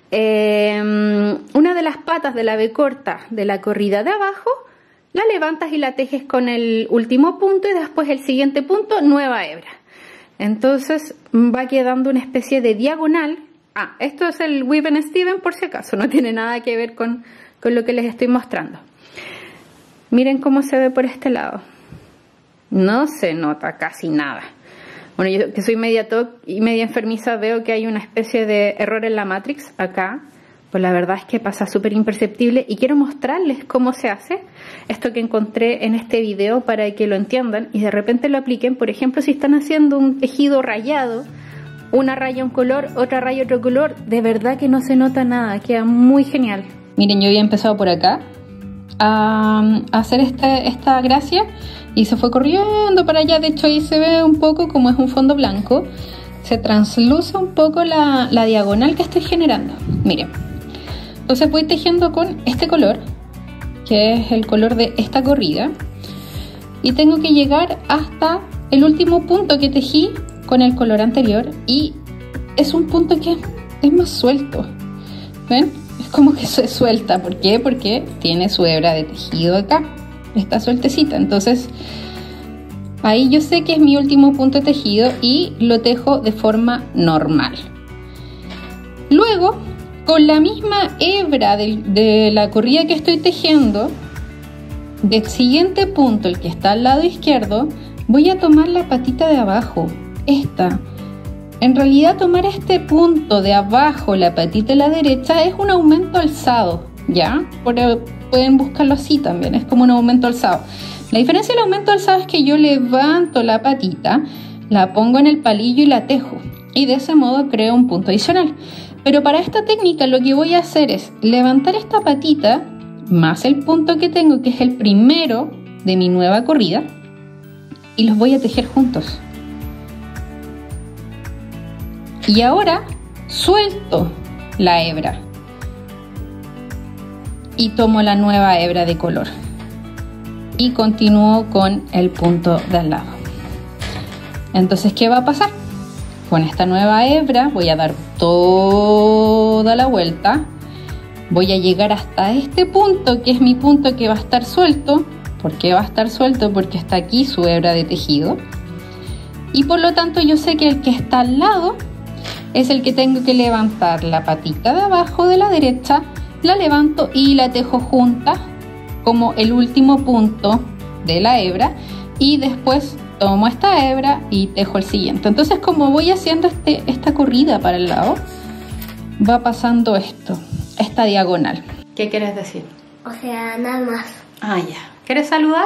eh, una de las patas de la B corta de la corrida de abajo, la levantas y la tejes con el último punto y después el siguiente punto, nueva hebra. Entonces va quedando una especie de diagonal. Ah, esto es el Weave and Steven por si acaso, no tiene nada que ver con, con lo que les estoy mostrando. Miren cómo se ve por este lado. No se nota casi nada. Bueno, yo que soy media T O C y media enfermiza veo que hay una especie de error en la Matrix acá. Pues la verdad es que pasa súper imperceptible y quiero mostrarles cómo se hace esto que encontré en este video para que lo entiendan y de repente lo apliquen. Por ejemplo, si están haciendo un tejido rayado, una raya un color, otra raya otro color, de verdad que no se nota nada, queda muy genial. Miren, yo había empezado por acá a hacer este, esta gracia y se fue corriendo para allá. De hecho ahí se ve un poco, como es un fondo blanco, se transluce un poco la, la diagonal que estoy generando. Miren, entonces voy tejiendo con este color, que es el color de esta corrida, y tengo que llegar hasta el último punto que tejí con el color anterior, y es un punto que es más suelto, ¿ven? Es como que se suelta. ¿Por qué? Porque tiene su hebra de tejido acá, está sueltecita. Entonces ahí yo sé que es mi último punto de tejido y lo tejo de forma normal. Luego, con la misma hebra de, de la corrida que estoy tejiendo, del siguiente punto, el que está al lado izquierdo, voy a tomar la patita de abajo, esta. En realidad tomar este punto de abajo, la patita de la derecha, es un aumento alzado, ¿ya? Pero pueden buscarlo así también, es como un aumento alzado. La diferencia del aumento alzado es que yo levanto la patita, la pongo en el palillo y la tejo, y de ese modo creo un punto adicional. Pero para esta técnica lo que voy a hacer es levantar esta patita más el punto que tengo, que es el primero de mi nueva corrida, y los voy a tejer juntos. Y ahora suelto la hebra y tomo la nueva hebra de color y continúo con el punto de al lado. Entonces, ¿qué va a pasar? Con esta nueva hebra voy a dar toda la vuelta, voy a llegar hasta este punto, que es mi punto que va a estar suelto. ¿Por qué va a estar suelto? Porque está aquí su hebra de tejido, y por lo tanto yo sé que el que está al lado es el que tengo que levantar la patita de abajo de la derecha, la levanto y la tejo junta como el último punto de la hebra, y después tomo esta hebra y tejo el siguiente. Entonces, como voy haciendo este, esta corrida para el lado, va pasando esto, esta diagonal. ¿Qué quieres decir? O sea, nada más. Ah, ya. ¿Quieres saludar?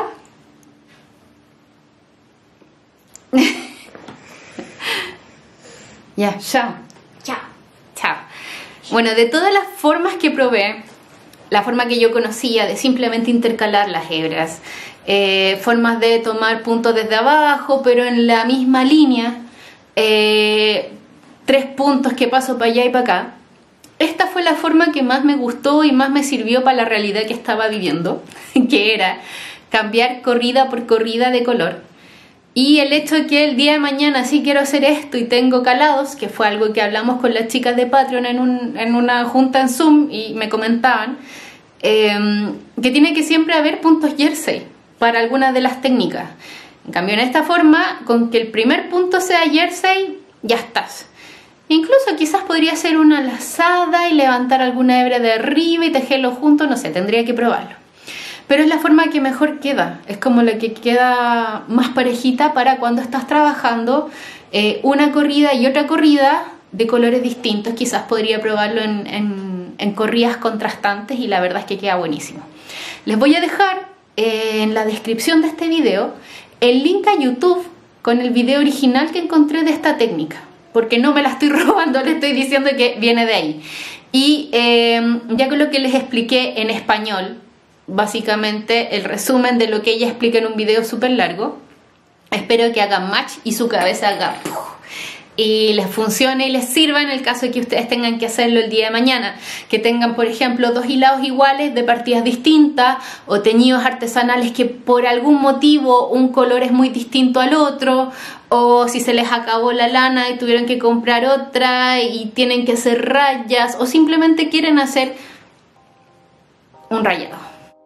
Ya, chao. Chao. Chao. Bueno, de todas las formas que probé, la forma que yo conocía de simplemente intercalar las hebras, eh, formas de tomar puntos desde abajo, pero en la misma línea, eh, tres puntos que paso para allá y para acá, esta fue la forma que más me gustó y más me sirvió para la realidad que estaba viviendo, que era cambiar corrida por corrida de color. Y el hecho de que el día de mañana sí quiero hacer esto y tengo calados, que fue algo que hablamos con las chicas de Patreon en, un, en una junta en Zoom y me comentaban, eh, que tiene que siempre haber puntos jersey para algunas de las técnicas. En cambio, en esta forma, con que el primer punto sea jersey, ya estás. Incluso quizás podría ser una lazada y levantar alguna hebra de arriba y tejerlo junto, no sé, tendría que probarlo. Pero es la forma que mejor queda, es como la que queda más parejita para cuando estás trabajando eh, una corrida y otra corrida de colores distintos. Quizás podría probarlo en, en, en corridas contrastantes y la verdad es que queda buenísimo. Les voy a dejar eh, en la descripción de este video el link a YouTube con el video original que encontré de esta técnica, porque no me la estoy robando, le estoy diciendo que viene de ahí. Y eh, ya con lo que les expliqué en español, básicamente el resumen de lo que ella explica en un video súper largo, espero que hagan match y su cabeza haga ¡puf! y les funcione y les sirva en el caso de que ustedes tengan que hacerlo el día de mañana, que tengan por ejemplo dos hilados iguales de partidas distintas o teñidos artesanales que por algún motivo un color es muy distinto al otro, o si se les acabó la lana y tuvieron que comprar otra y tienen que hacer rayas, o simplemente quieren hacer un rayado.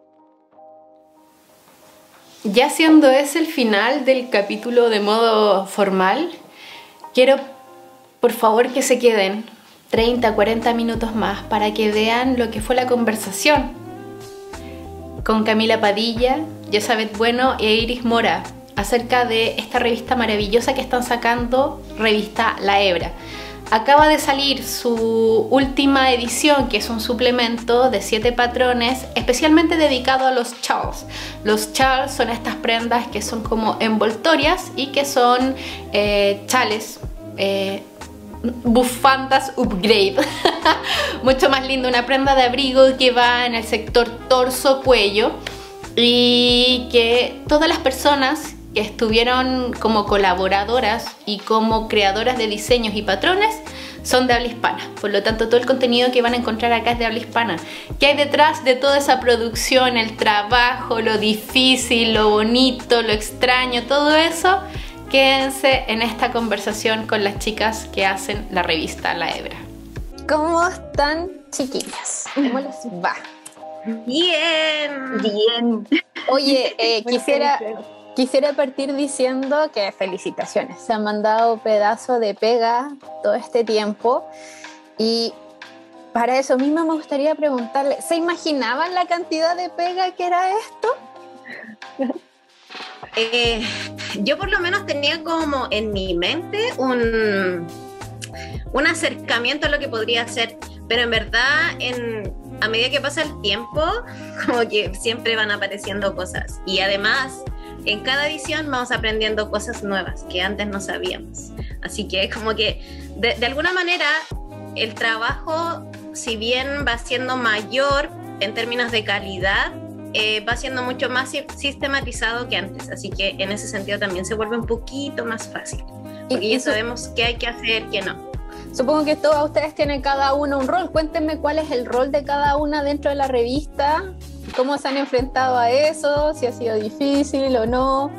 Ya siendo ese el final del capítulo de modo formal, quiero por favor que se queden treinta a cuarenta minutos más para que vean lo que fue la conversación con Camila Padilla, Josabeth Bueno e Iris Mora acerca de esta revista maravillosa que están sacando, revista La Hebra. Acaba de salir su última edición, que es un suplemento de siete patrones especialmente dedicado a los shawls. Los shawls son estas prendas que son como envoltorias y que son eh, chales, eh, bufandas upgrade. Mucho más lindo, una prenda de abrigo que va en el sector torso-cuello y que todas las personas que estuvieron como colaboradoras y como creadoras de diseños y patrones son de habla hispana. Por lo tanto, todo el contenido que van a encontrar acá es de habla hispana. ¿Qué hay detrás de toda esa producción? El trabajo, lo difícil, lo bonito, lo extraño, todo eso. Quédense en esta conversación con las chicas que hacen la revista La Hebra. ¿Cómo están, chiquillas? ¿Cómo les va? Bien. Bien. Oye, eh, quisiera... Quisiera partir diciendo que felicitaciones, se han mandado pedazo de pega todo este tiempo y para eso mismo me gustaría preguntarle, ¿se imaginaban la cantidad de pega que era esto? Eh, yo por lo menos tenía como en mi mente un, un acercamiento a lo que podría ser, pero en verdad en, a medida que pasa el tiempo como que siempre van apareciendo cosas y además en cada edición vamos aprendiendo cosas nuevas que antes no sabíamos. Así que como que de, de alguna manera el trabajo, si bien va siendo mayor en términos de calidad, eh, va siendo mucho más sistematizado que antes. Así que en ese sentido también se vuelve un poquito más fácil. Porque y, ya sabemos qué hay que hacer, qué no. Supongo que todos ustedes tienen cada uno un rol. Cuéntenme cuál es el rol de cada una dentro de la revista. ¿Cómo se han enfrentado a eso? ¿Si ha sido difícil o no?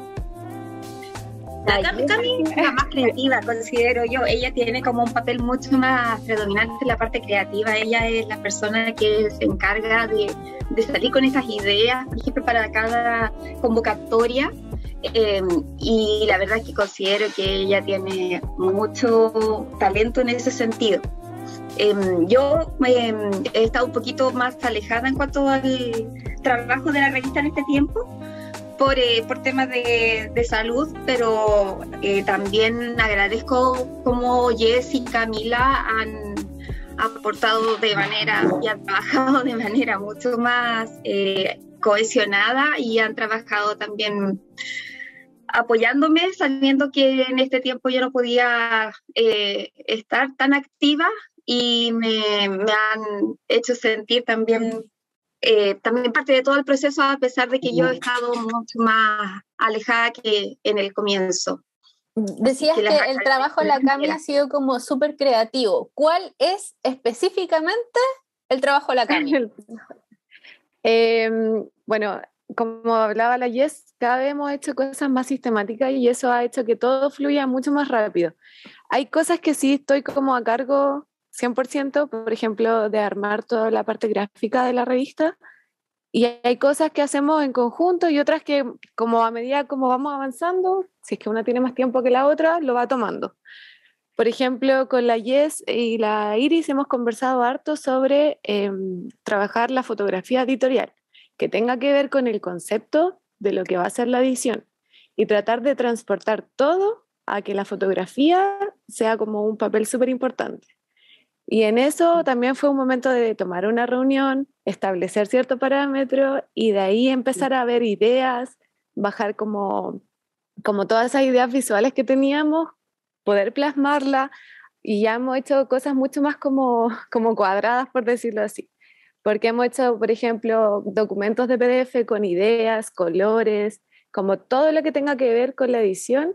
La Cami es la más creativa, considero yo. Ella tiene como un papel mucho más predominante en la parte creativa. Ella es la persona que se encarga de, de salir con esas ideas, por ejemplo, para cada convocatoria. Eh, y la verdad es que considero que ella tiene mucho talento en ese sentido. Eh, yo eh, he estado un poquito más alejada en cuanto al trabajo de la revista en este tiempo por, eh, por temas de, de salud, pero eh, también agradezco cómo Jess y Camila han aportado de manera y han trabajado de manera mucho más eh, cohesionada y han trabajado también apoyándome, sabiendo que en este tiempo yo no podía eh, estar tan activa. Y me, me han hecho sentir también, eh, también parte de todo el proceso, a pesar de que yo he estado mucho más alejada que en el comienzo. Decías que, que el trabajo de la Cami ha sido como súper creativo. ¿Cuál es específicamente el trabajo de la Cami? eh, bueno, como hablaba la Jess, cada vez hemos hecho cosas más sistemáticas y eso ha hecho que todo fluya mucho más rápido. Hay cosas que sí estoy como a cargo cien por ciento, por ejemplo, de armar toda la parte gráfica de la revista, y hay cosas que hacemos en conjunto y otras que como a medida como vamos avanzando, si es que una tiene más tiempo que la otra, lo va tomando. Por ejemplo, con la Jess y la Iris hemos conversado harto sobre eh, trabajar la fotografía editorial, que tenga que ver con el concepto de lo que va a ser la edición y tratar de transportar todo a que la fotografía sea como un papel súper importante. Y en eso también fue un momento de tomar una reunión, establecer cierto parámetro y de ahí empezar a ver ideas, bajar como, como todas esas ideas visuales que teníamos, poder plasmarla, y ya hemos hecho cosas mucho más como, como cuadradas, por decirlo así. Porque hemos hecho, por ejemplo, documentos de P D F con ideas, colores, como todo lo que tenga que ver con la edición,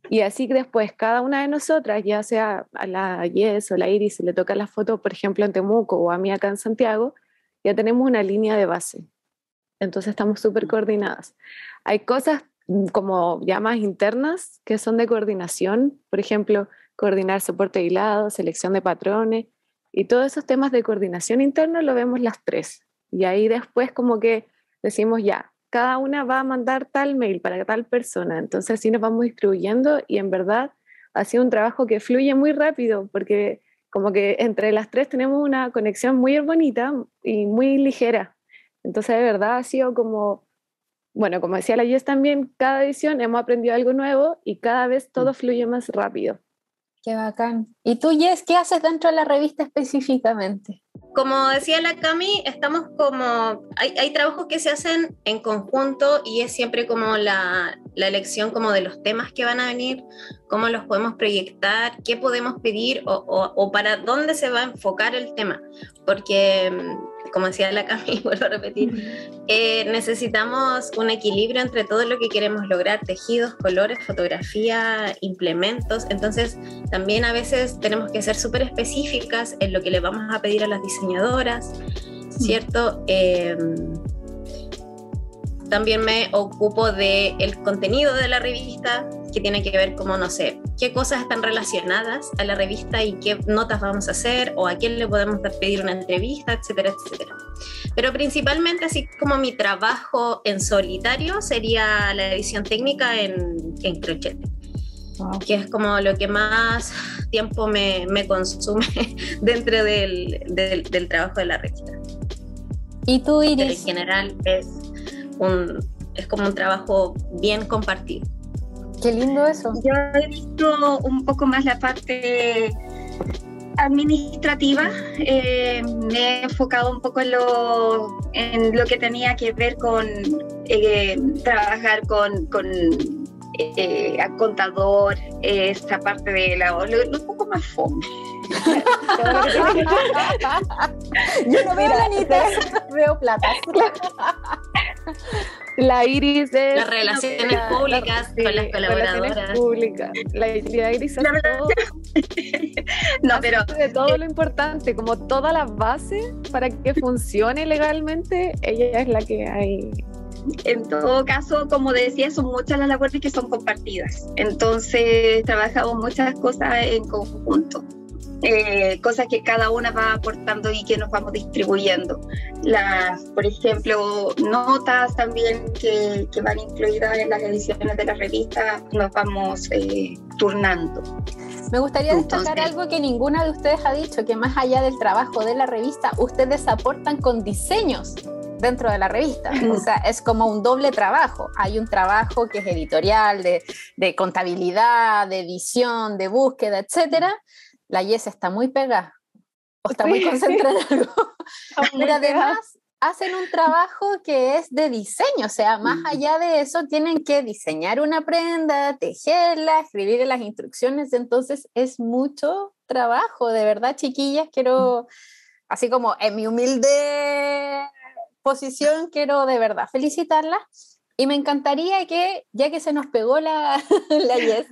Y así que después cada una de nosotras, ya sea a la Yes o la Iris, si le toca la foto, por ejemplo, en Temuco o a mí acá en Santiago, ya tenemos una línea de base. Entonces estamos súper coordinadas. Hay cosas como ya más internas que son de coordinación, por ejemplo, coordinar soporte de hilado, selección de patrones, y todos esos temas de coordinación interna lo vemos las tres. Y ahí después como que decimos ya, cada una va a mandar tal mail para tal persona, entonces así nos vamos distribuyendo y en verdad ha sido un trabajo que fluye muy rápido porque como que entre las tres tenemos una conexión muy bonita y muy ligera. Entonces de verdad ha sido como, bueno, como decía la Jess también, cada edición hemos aprendido algo nuevo y cada vez todo fluye más rápido. Qué bacán. ¿Y tú, Jess, qué haces dentro de la revista específicamente? Como decía la Cami, estamos como, hay, hay trabajos que se hacen en conjunto y es siempre como la, la elección como de los temas que van a venir, cómo los podemos proyectar, qué podemos pedir o, o, o para dónde se va a enfocar el tema, porque como decía la Cami, vuelvo a repetir, eh, necesitamos un equilibrio entre todo lo que queremos lograr, tejidos, colores, fotografía, implementos, entonces también a veces tenemos que ser súper específicas en lo que le vamos a pedir a las diseñadoras, ¿cierto? Eh, también me ocupo del contenido de la revista, que tiene que ver como, no sé, qué cosas están relacionadas a la revista y qué notas vamos a hacer, o a quién le podemos pedir una entrevista, etcétera, etcétera. Pero principalmente, así como mi trabajo en solitario, sería la edición técnica en, en crochet. Wow. Que es como lo que más tiempo me, me consume dentro del, del, del trabajo de la revista. ¿Y tú, Iris? Pero en general es, un, es como un trabajo bien compartido. Qué lindo eso. Yo he visto un poco más la parte administrativa, eh, me he enfocado un poco en lo, en lo que tenía que ver con eh, trabajar con... con Eh, a contador, eh, esta parte de la lo, lo un poco más fome. Yo no veo ganitas, veo plata. La Iris es las relaciones la, públicas la, con las colaboradoras públicas. La, la Iris hace la todo, no, pero de todo lo importante, como toda la base para que funcione legalmente, ella es la que hay. En todo caso, como decía, son muchas las labores que son compartidas. Entonces, trabajamos muchas cosas en conjunto. Eh, cosas que cada una va aportando y que nos vamos distribuyendo. Las, por ejemplo, notas también que, que van incluidas en las ediciones de la revista, nos vamos eh, turnando. Me gustaría destacar Entonces, algo que ninguna de ustedes ha dicho, que más allá del trabajo de la revista, ustedes aportan con diseños dentro de la revista, o sea, es como un doble trabajo. Hay un trabajo que es editorial, de, de contabilidad, de edición, de búsqueda, etcétera. La Yes está muy pegada, o está muy concentrada en algo, pero además hacen un trabajo que es de diseño, o sea, más allá de eso tienen que diseñar una prenda, tejerla, escribir las instrucciones, entonces es mucho trabajo, de verdad, chiquillas, quiero, así como en mi humilde posición, quiero de verdad felicitarla y me encantaría que, ya que se nos pegó la, la Yes,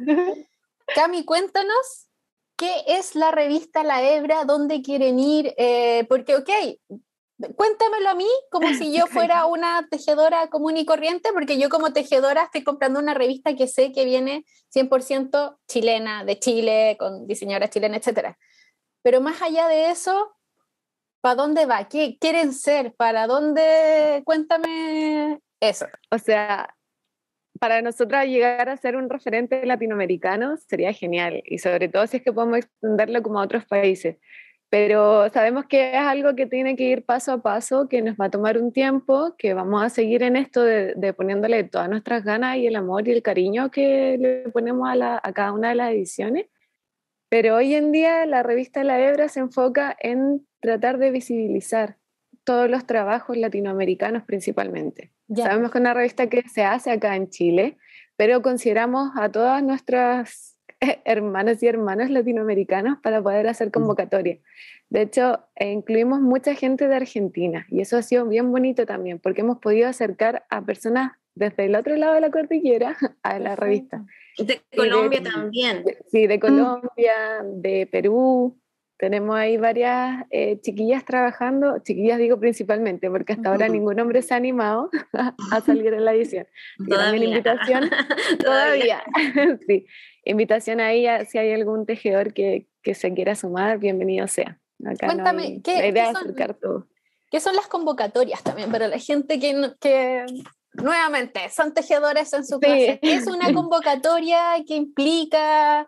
Cami, cuéntanos qué es la revista La Hebra, dónde quieren ir, eh, porque ok, cuéntamelo a mí como si yo fuera una tejedora común y corriente, porque yo como tejedora estoy comprando una revista que sé que viene cien por ciento chilena, de Chile, con diseñadoras chilenas, etcétera, pero más allá de eso, ¿para dónde va? ¿Qué quieren ser? ¿Para dónde? Cuéntame eso. O sea, para nosotras llegar a ser un referente latinoamericano sería genial, y sobre todo si es que podemos extenderlo como a otros países. Pero sabemos que es algo que tiene que ir paso a paso, que nos va a tomar un tiempo, que vamos a seguir en esto de, de poniéndole todas nuestras ganas y el amor y el cariño que le ponemos a, la, a cada una de las ediciones. Pero hoy en día la revista La Hebra se enfoca en tratar de visibilizar todos los trabajos latinoamericanos principalmente. Ya. Sabemos que es una revista que se hace acá en Chile, pero consideramos a todas nuestras hermanas y hermanos latinoamericanos para poder hacer convocatoria. De hecho, eh, incluimos mucha gente de Argentina y eso ha sido bien bonito también, porque hemos podido acercar a personas desde el otro lado de la cordillera a la revista. De Colombia de, también. De, sí, de Colombia, mm. de Perú. Tenemos ahí varias eh, chiquillas trabajando, chiquillas digo principalmente, porque hasta uh-huh. ahora ningún hombre se ha animado a salir en la edición. Así también invitación, todavía, sí, invitación ahí a, si hay algún tejedor que, que se quiera sumar, bienvenido sea. Acá Cuéntame, no hay, ¿qué, la idea ¿qué es acercar todo. ¿Qué son las convocatorias también para la gente que, que nuevamente son tejedores en su sí. clase? ¿Qué es una convocatoria? ¿Qué implica?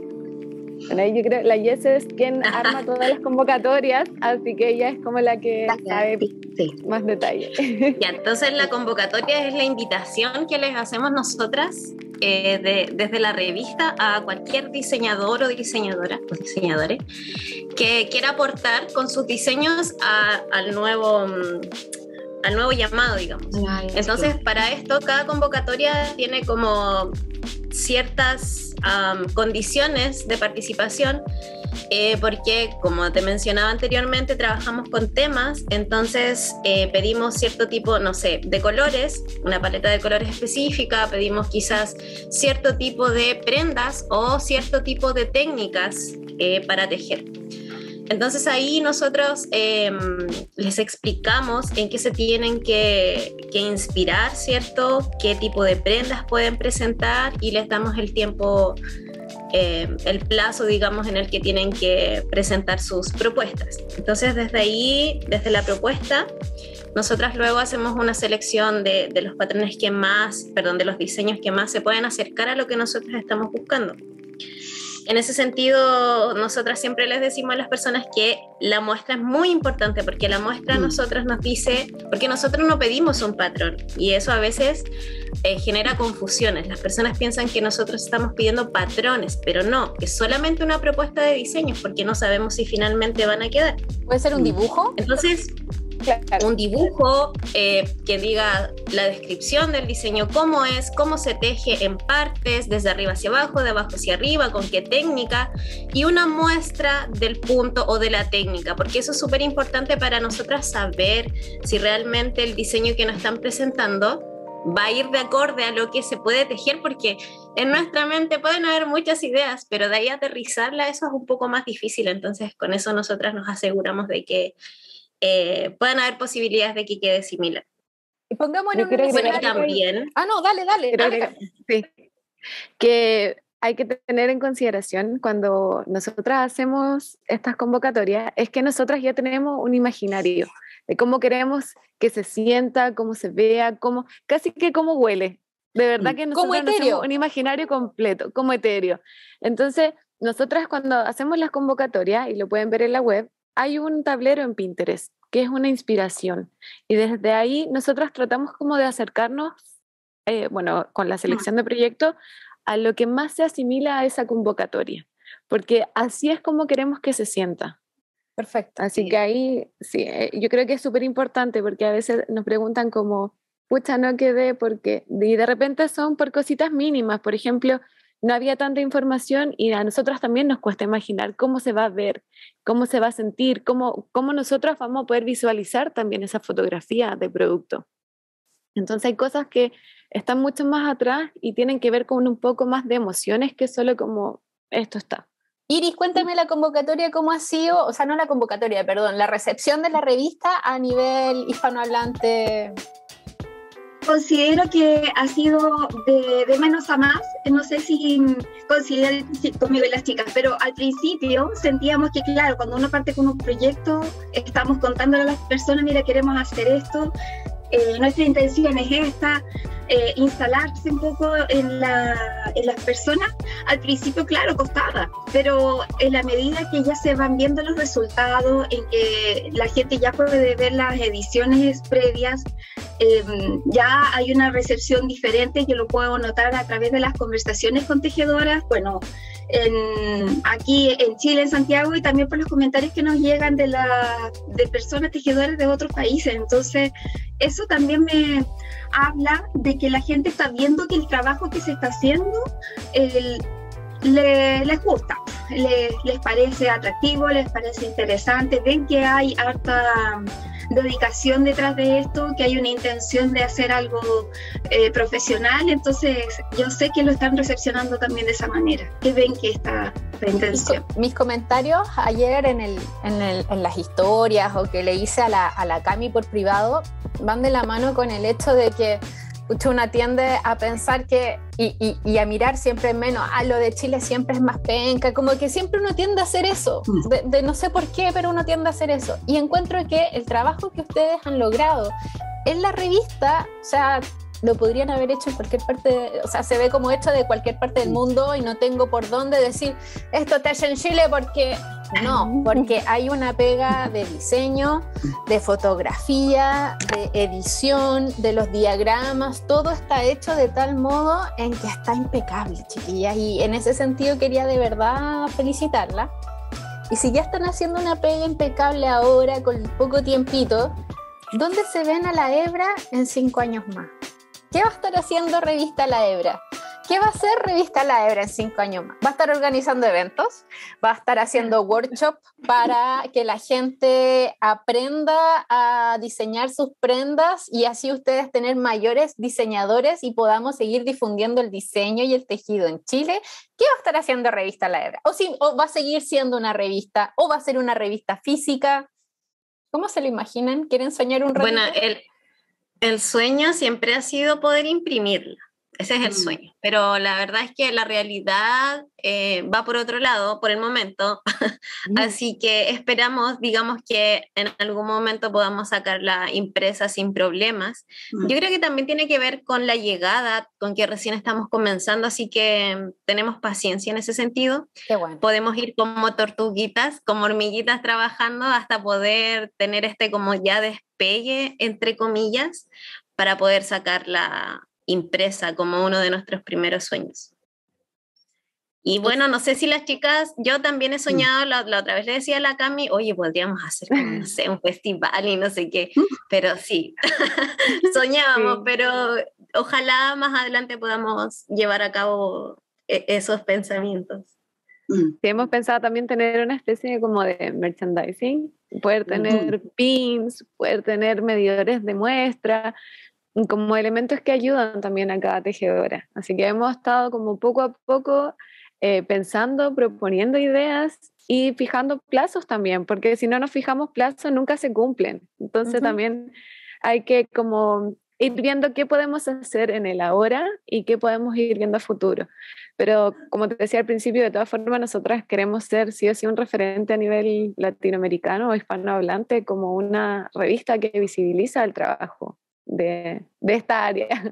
Bueno, yo creo que la Jess es quien arma todas las convocatorias, así que ella es como la que sabe sí. más detalles. Ya, entonces la convocatoria es la invitación que les hacemos nosotras eh, de, desde la revista a cualquier diseñador o diseñadora o diseñadores que quiera aportar con sus diseños a, al nuevo... al nuevo llamado, digamos. Ay, entonces, sí. para esto, cada convocatoria tiene como ciertas um, condiciones de participación, eh, porque, como te mencionaba anteriormente, trabajamos con temas, entonces eh, pedimos cierto tipo, no sé, de colores, una paleta de colores específica, pedimos quizás cierto tipo de prendas o cierto tipo de técnicas eh, para tejer. Entonces ahí nosotros eh, les explicamos en qué se tienen que, que inspirar, ¿cierto? Qué tipo de prendas pueden presentar y les damos el tiempo, eh, el plazo, digamos, en el que tienen que presentar sus propuestas. Entonces desde ahí, desde la propuesta, nosotras luego hacemos una selección de, de los patrones que más, perdón, de los diseños que más se pueden acercar a lo que nosotros estamos buscando. En ese sentido, nosotras siempre les decimos a las personas que la muestra es muy importante, porque la muestra a nosotros nos dice, porque nosotros no pedimos un patrón, y eso a veces eh, genera confusiones. Las personas piensan que nosotros estamos pidiendo patrones, pero no, es solamente una propuesta de diseños, porque no sabemos si finalmente van a quedar. ¿Puede ser un dibujo? Entonces... Claro. Un dibujo eh, que diga la descripción del diseño, cómo es, cómo se teje en partes, desde arriba hacia abajo, de abajo hacia arriba, con qué técnica, y una muestra del punto o de la técnica, porque eso es súper importante para nosotras saber si realmente el diseño que nos están presentando va a ir de acorde a lo que se puede tejer, porque en nuestra mente pueden haber muchas ideas, pero de ahí aterrizarla, eso es un poco más difícil. Entonces con eso nosotras nos aseguramos de que Eh, pueden haber posibilidades de que quede similar. Y pongamos en un bueno, también. Ah, no, dale, dale. dale. Sí. Que hay que tener en consideración cuando nosotras hacemos estas convocatorias, es que nosotras ya tenemos un imaginario de cómo queremos que se sienta, cómo se vea, cómo, casi que cómo huele. De verdad que nosotros hacemos un imaginario completo, como etéreo. Entonces, nosotras cuando hacemos las convocatorias, y lo pueden ver en la web, hay un tablero en Pinterest que es una inspiración, y desde ahí nosotros tratamos como de acercarnos, eh, bueno, con la selección de proyectos, a lo que más se asimila a esa convocatoria, porque así es como queremos que se sienta. Perfecto. Así sí. que ahí, sí, yo creo que es súper importante, porque a veces nos preguntan como, pucha, no quedé, porque, y de repente son por cositas mínimas, por ejemplo, no había tanta información y a nosotros también nos cuesta imaginar cómo se va a ver, cómo se va a sentir, cómo, cómo nosotros vamos a poder visualizar también esa fotografía de producto. Entonces hay cosas que están mucho más atrás y tienen que ver con un poco más de emociones que solo como esto está. Iris, cuéntame la convocatoria, cómo ha sido, o sea, no la convocatoria, perdón, la recepción de la revista a nivel hispanohablante. Considero que ha sido de, de menos a más, no sé si coinciden conmigo y las chicas, pero al principio sentíamos que, claro, cuando uno parte con un proyecto, estamos contándole a las personas, mira, queremos hacer esto, eh, nuestra intención es esta, eh, instalarse un poco en, la, en las personas. Al principio, claro, costaba, pero en la medida que ya se van viendo los resultados, en que la gente ya puede ver las ediciones previas, eh, ya hay una recepción diferente. Yo lo puedo notar a través de las conversaciones con tejedoras, bueno, en, aquí en Chile, en Santiago, y también por los comentarios que nos llegan de, la, de personas tejedoras de otros países. Entonces, eso también me habla de que la gente está viendo que el trabajo que se está haciendo el, le, les gusta. les, les parece atractivo, les parece interesante, ven que hay harta dedicación detrás de esto, que hay una intención de hacer algo eh, profesional, entonces yo sé que lo están recepcionando también de esa manera, que ven que está la intención. Mis, mis comentarios ayer en, el, en, el, en las historias o que le hice a la, a la Cami por privado van de la mano con el hecho de que uno tiende a pensar que y, y, y a mirar siempre menos, ah, lo de Chile siempre es más penca, como que siempre uno tiende a hacer eso, de, de no sé por qué, pero uno tiende a hacer eso. Y encuentro que el trabajo que ustedes han logrado en la revista, o sea, lo podrían haber hecho en cualquier parte, de, o sea, se ve como hecho de cualquier parte del mundo y no tengo por dónde decir, esto está hecho en Chile porque... No, porque hay una pega de diseño, de fotografía, de edición, de los diagramas, todo está hecho de tal modo en que está impecable, chiquillas, y en ese sentido quería de verdad felicitarla. Y si ya están haciendo una pega impecable ahora, con poco tiempito, ¿dónde se ven a La Hebra en cinco años más? ¿Qué va a estar haciendo Revista La Hebra? ¿Qué va a hacer Revista La Hebra en cinco años más? ¿Va a estar organizando eventos? ¿Va a estar haciendo workshops para que la gente aprenda a diseñar sus prendas y así ustedes tener mayores diseñadores y podamos seguir difundiendo el diseño y el tejido en Chile? ¿Qué va a estar haciendo Revista La Hebra? ¿O, si, o va a seguir siendo una revista? ¿O va a ser una revista física? ¿Cómo se lo imaginan? ¿Quieren soñar un ratito? Bueno, el, el sueño siempre ha sido poder imprimirla. Ese es el sueño, pero la verdad es que la realidad eh, va por otro lado por el momento, mm. Así que esperamos, digamos, que en algún momento podamos sacarla impresa sin problemas. Mm. Yo creo que también tiene que ver con la llegada, con que recién estamos comenzando, así que tenemos paciencia en ese sentido. Qué bueno. Podemos ir como tortuguitas, como hormiguitas trabajando hasta poder tener este como ya despegue, entre comillas, para poder sacarla impresa como uno de nuestros primeros sueños. Y bueno, no sé si las chicas, yo también he soñado, la, la otra vez le decía a la Cami, oye, podríamos hacer, no sé, un festival y no sé qué, pero sí, soñábamos, sí. Pero ojalá más adelante podamos llevar a cabo esos pensamientos. Sí, hemos pensado también tener una especie como de merchandising, poder tener uh-huh. pins, poder tener medidores de muestra, como elementos que ayudan también a cada tejedora. Así que hemos estado como poco a poco eh, pensando, proponiendo ideas y fijando plazos también, porque si no nos fijamos plazos nunca se cumplen. Entonces uh-huh. también hay que como ir viendo qué podemos hacer en el ahora y qué podemos ir viendo a futuro. Pero como te decía al principio, de todas formas nosotras queremos ser sí o sí un referente a nivel latinoamericano o hispanohablante, como una revista que visibiliza el trabajo De, de esta área,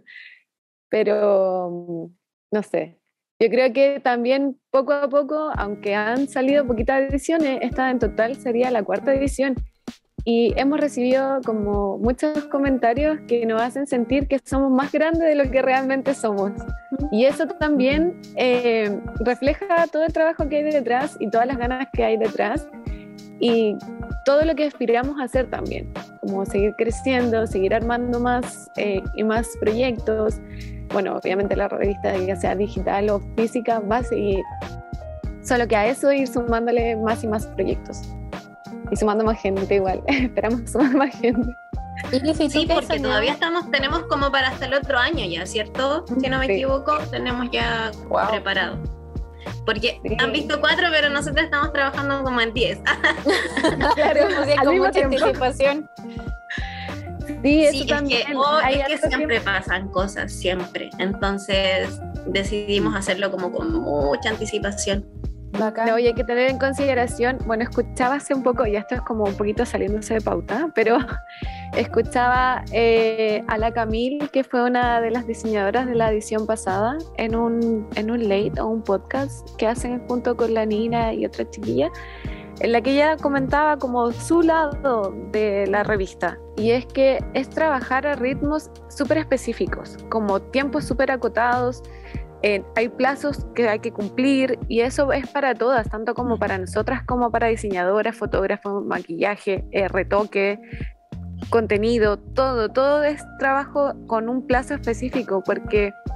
pero no sé, yo creo que también poco a poco, aunque han salido poquitas ediciones, esta en total sería la cuarta edición y hemos recibido como muchos comentarios que nos hacen sentir que somos más grandes de lo que realmente somos, y eso también eh, refleja todo el trabajo que hay detrás y todas las ganas que hay detrás y todo lo que aspiramos a hacer también, como seguir creciendo, seguir armando más eh, y más proyectos. Bueno, obviamente la revista, ya sea digital o física, va a seguir, solo que a eso ir sumándole más y más proyectos y sumando más gente igual. Esperamos sumar más gente. Sí, porque todavía estamos, tenemos como para hasta el otro año ya, ¿cierto? Si no me sí. equivoco, tenemos ya wow. preparado. Porque sí. han visto cuatro, pero nosotros estamos trabajando como en diez. Claro, con mucha anticipación. Sí, eso sí, también. Es que, oh, es que siempre que... pasan cosas, siempre. Entonces decidimos mm. hacerlo como con mucha anticipación. No, y hay que tener en consideración, bueno, escuchaba hace un poco, ya esto es como un poquito saliéndose de pauta, pero escuchaba eh, a la Camille, que fue una de las diseñadoras de la edición pasada, en un, en un late o un podcast que hacen junto con la Nina y otra chiquilla, en la que ella comentaba como su lado de la revista, y es que es trabajar a ritmos súper específicos, como tiempos súper acotados. Eh, hay plazos que hay que cumplir y eso es para todas, tanto como para nosotras como para diseñadoras, fotógrafos, maquillaje, eh, retoque, contenido, todo, todo es trabajo con un plazo específico, porque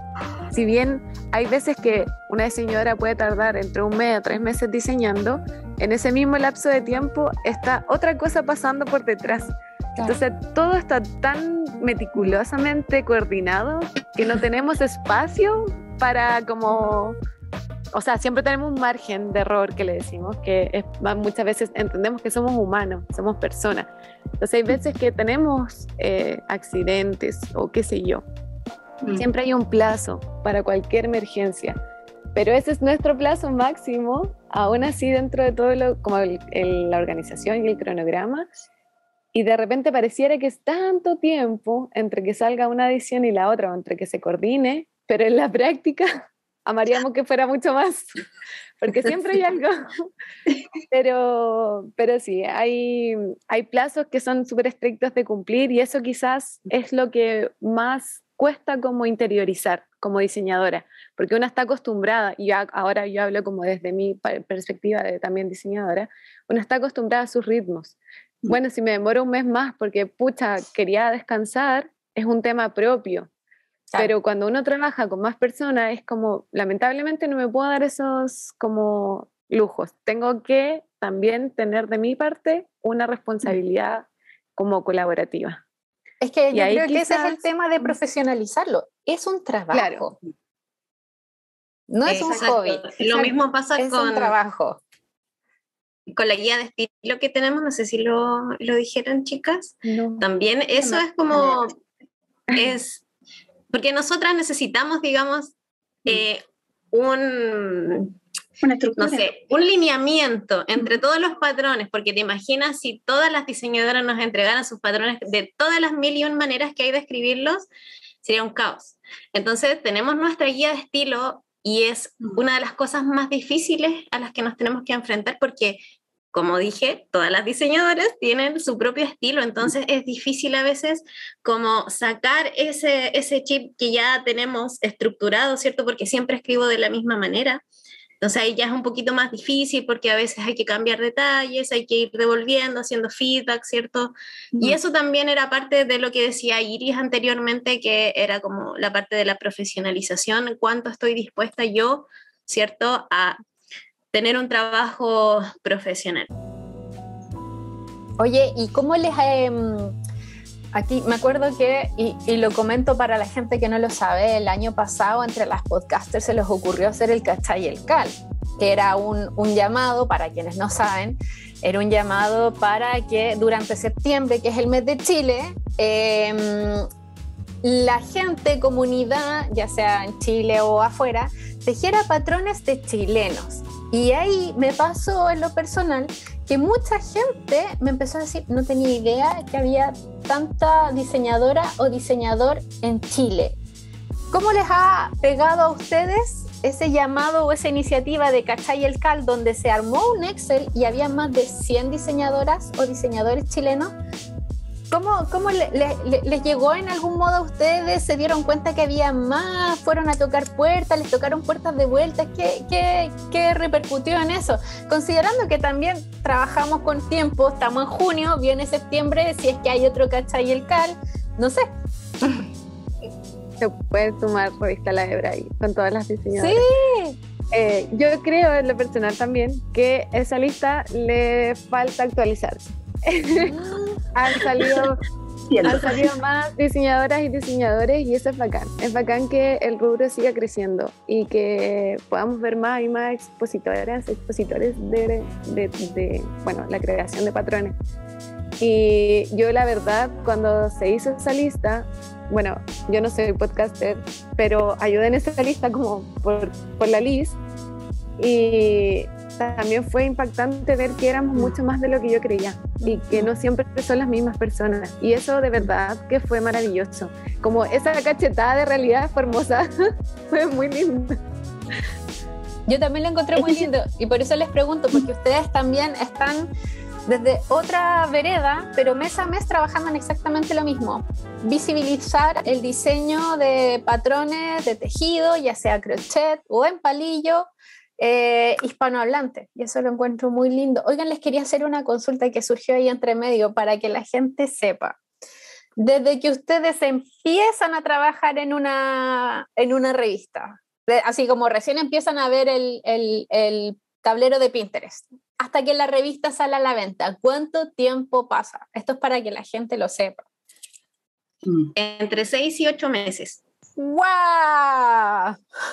si bien hay veces que una diseñadora puede tardar entre un mes a tres meses diseñando, en ese mismo lapso de tiempo está otra cosa pasando por detrás. Entonces todo está tan meticulosamente coordinado que no tenemos espacio para como... O sea, siempre tenemos un margen de error que le decimos, que es, muchas veces entendemos que somos humanos, somos personas. Entonces hay veces que tenemos eh, accidentes o qué sé yo. Mm. Siempre hay un plazo para cualquier emergencia, pero ese es nuestro plazo máximo, aún así dentro de todo lo, como el, el, la organización y el cronograma, y de repente pareciera que es tanto tiempo entre que salga una edición y la otra, o entre que se coordine, pero en la práctica... amaríamos que fuera mucho más, porque siempre hay algo, pero, pero sí, hay, hay plazos que son súper estrictos de cumplir y eso quizás es lo que más cuesta como interiorizar como diseñadora, porque una está acostumbrada, y ahora yo hablo como desde mi perspectiva de también diseñadora, una está acostumbrada a sus ritmos. Bueno, si me demoro un mes más porque pucha, quería descansar, es un tema propio. Claro. Pero cuando uno trabaja con más personas es como, lamentablemente no me puedo dar esos como lujos. Tengo que también tener de mi parte una responsabilidad como colaborativa. Es que y yo creo quizás... que ese es el tema de profesionalizarlo. Es un trabajo. Claro. No es Exacto. un hobby. Lo mismo pasa es con... un trabajo. Con la guía de estilo que tenemos, no sé si lo, lo dijeron, chicas. No. También eso no. es como... es Porque nosotras necesitamos, digamos, eh, un, Una estructura. no sé, un lineamiento entre todos los patrones, porque te imaginas si todas las diseñadoras nos entregaran sus patrones de todas las mil y un maneras que hay de escribirlos, sería un caos. Entonces tenemos nuestra guía de estilo y es una de las cosas más difíciles a las que nos tenemos que enfrentar porque... Como dije, todas las diseñadoras tienen su propio estilo, entonces es difícil a veces como sacar ese, ese chip que ya tenemos estructurado, ¿cierto? Porque siempre escribo de la misma manera. Entonces ahí ya es un poquito más difícil porque a veces hay que cambiar detalles, hay que ir devolviendo, haciendo feedback, ¿cierto? Mm. Y eso también era parte de lo que decía Iris anteriormente, que era como la parte de la profesionalización, cuánto estoy dispuesta yo, ¿cierto? A tener un trabajo profesional. Oye, ¿y cómo les... Eh, aquí me acuerdo que, y, y lo comento para la gente que no lo sabe, el año pasado entre las podcasters se les ocurrió hacer el Cachai y el Cal, que era un, un llamado, para quienes no saben, era un llamado para que durante septiembre, que es el mes de Chile, eh, la gente, comunidad, ya sea en Chile o afuera, tejiera patrones de chilenos. Y ahí me pasó en lo personal que mucha gente me empezó a decir, no tenía idea que había tanta diseñadora o diseñador en Chile. ¿Cómo les ha pegado a ustedes ese llamado o esa iniciativa de Cachai y el Cal, donde se armó un Excel y había más de cien diseñadoras o diseñadores chilenos? ¿Cómo, cómo le, le, les llegó en algún modo a ustedes? ¿Se dieron cuenta que había más? ¿Fueron a tocar puertas? ¿Les tocaron puertas de vuelta? ¿Qué, qué, qué repercutió en eso? Considerando que también trabajamos con tiempo, estamos en junio, viene septiembre, si es que hay otro Cachai y el Cal, no sé. Se puede sumar Revista La Hebra ahí, con todas las diseñadoras. Sí. Eh, yo creo en lo personal también que esa lista le falta actualizarse. han salido han salido más diseñadoras y diseñadores y eso es bacán, es bacán que el rubro siga creciendo y que podamos ver más y más expositoras, expositores de, de, de bueno, la creación de patrones. Y yo la verdad cuando se hizo esa lista, bueno, yo no soy podcaster, pero ayudé en esa lista como por, por la Liz y también fue impactante ver que éramos mucho más de lo que yo creía y que no siempre son las mismas personas y eso de verdad que fue maravilloso, como esa cachetada de realidad fue hermosa. Fue muy lindo. Yo también lo encontré muy lindo y por eso les pregunto, porque ustedes también están desde otra vereda, pero mes a mes trabajando en exactamente lo mismo, visibilizar el diseño de patrones de tejido, ya sea crochet o en palillo, Eh, hispanohablante, y eso lo encuentro muy lindo. Oigan, les quería hacer una consulta que surgió ahí entre medio para que la gente sepa. desde que ustedes empiezan a trabajar en una, en una revista, de, así como recién empiezan a ver el, el, el tablero de Pinterest, hasta que la revista sale a la venta, ¿cuánto tiempo pasa? Esto es para que la gente lo sepa. Entre seis y ocho meses. ¡Wow!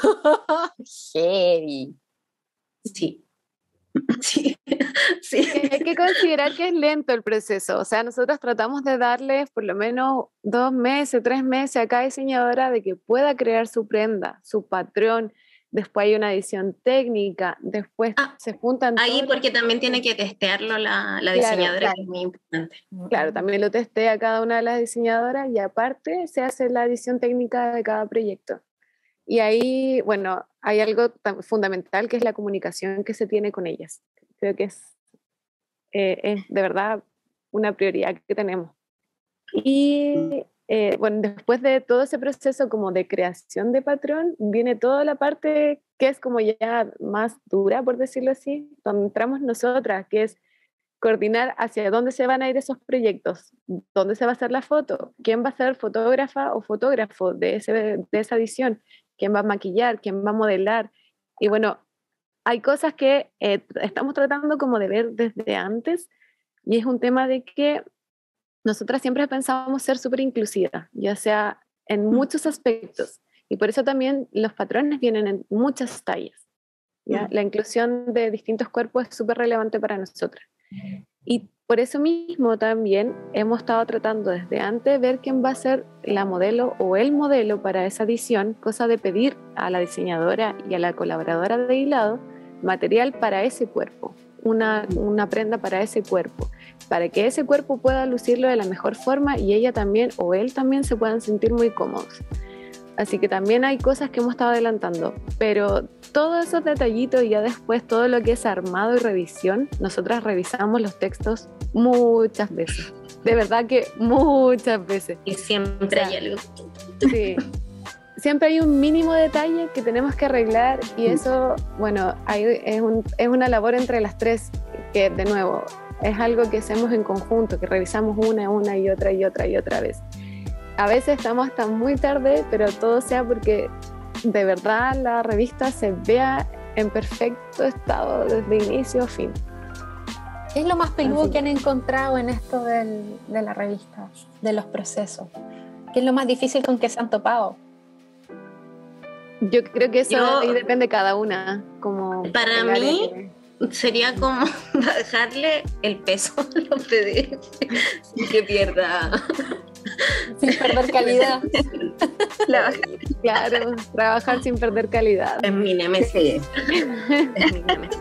Heavy. Sí. Sí. Sí. Hay que considerar que es lento el proceso. O sea, nosotros tratamos de darles por lo menos dos meses, tres meses a cada diseñadora de que pueda crear su prenda, su patrón. Después hay una edición técnica, después ah, se juntan. Ahí porque también tiene que testearlo la, la diseñadora, claro, que es muy importante. Claro, también lo testea cada una de las diseñadoras y aparte se hace la edición técnica de cada proyecto. Y ahí, bueno, hay algo tan fundamental que es la comunicación que se tiene con ellas. Creo que es, eh, es de verdad una prioridad que tenemos. Y eh, bueno, después de todo ese proceso como de creación de patrón, viene toda la parte que es como ya más dura, por decirlo así, donde entramos nosotras, que es coordinar hacia dónde se van a ir esos proyectos, dónde se va a hacer la foto, quién va a ser fotógrafa o fotógrafo de, ese, de esa edición, quién va a maquillar, quién va a modelar. Y bueno, hay cosas que eh, estamos tratando como de ver desde antes, y es un tema de que nosotras siempre pensábamos ser súper inclusivas, ya sea en muchos aspectos, y por eso también los patrones vienen en muchas tallas, ¿ya? La inclusión de distintos cuerpos es súper relevante para nosotras. Y por eso mismo también hemos estado tratando desde antes de ver quién va a ser la modelo o el modelo para esa edición, cosa de pedir a la diseñadora y a la colaboradora de hilado material para ese cuerpo, una, una prenda para ese cuerpo, para que ese cuerpo pueda lucirlo de la mejor forma y ella también o él también se puedan sentir muy cómodos. Así que también hay cosas que hemos estado adelantando, pero todos esos detallitos y ya después todo lo que es armado y revisión, nosotras revisamos los textos muchas veces, de verdad que muchas veces. Y siempre, o sea, hay algo. Sí, siempre hay un mínimo detalle que tenemos que arreglar y eso, bueno, hay, es, un, es una labor entre las tres que, de nuevo, es algo que hacemos en conjunto, que revisamos una, una y otra y otra y otra vez. A veces estamos hasta muy tarde, pero todo sea porque de verdad la revista se vea en perfecto estado desde inicio a fin. ¿Qué es lo más peludo Así. que han encontrado en esto del, de la revista, de los procesos? ¿Qué es lo más difícil con que se han topado? Yo creo que eso Yo, ahí depende de cada una. Como para mí que... sería como bajarle el peso a los P D F sin que pierda... Sin perder calidad. La, claro, trabajar sin perder calidad. Es mi némesis. Es mi némesis.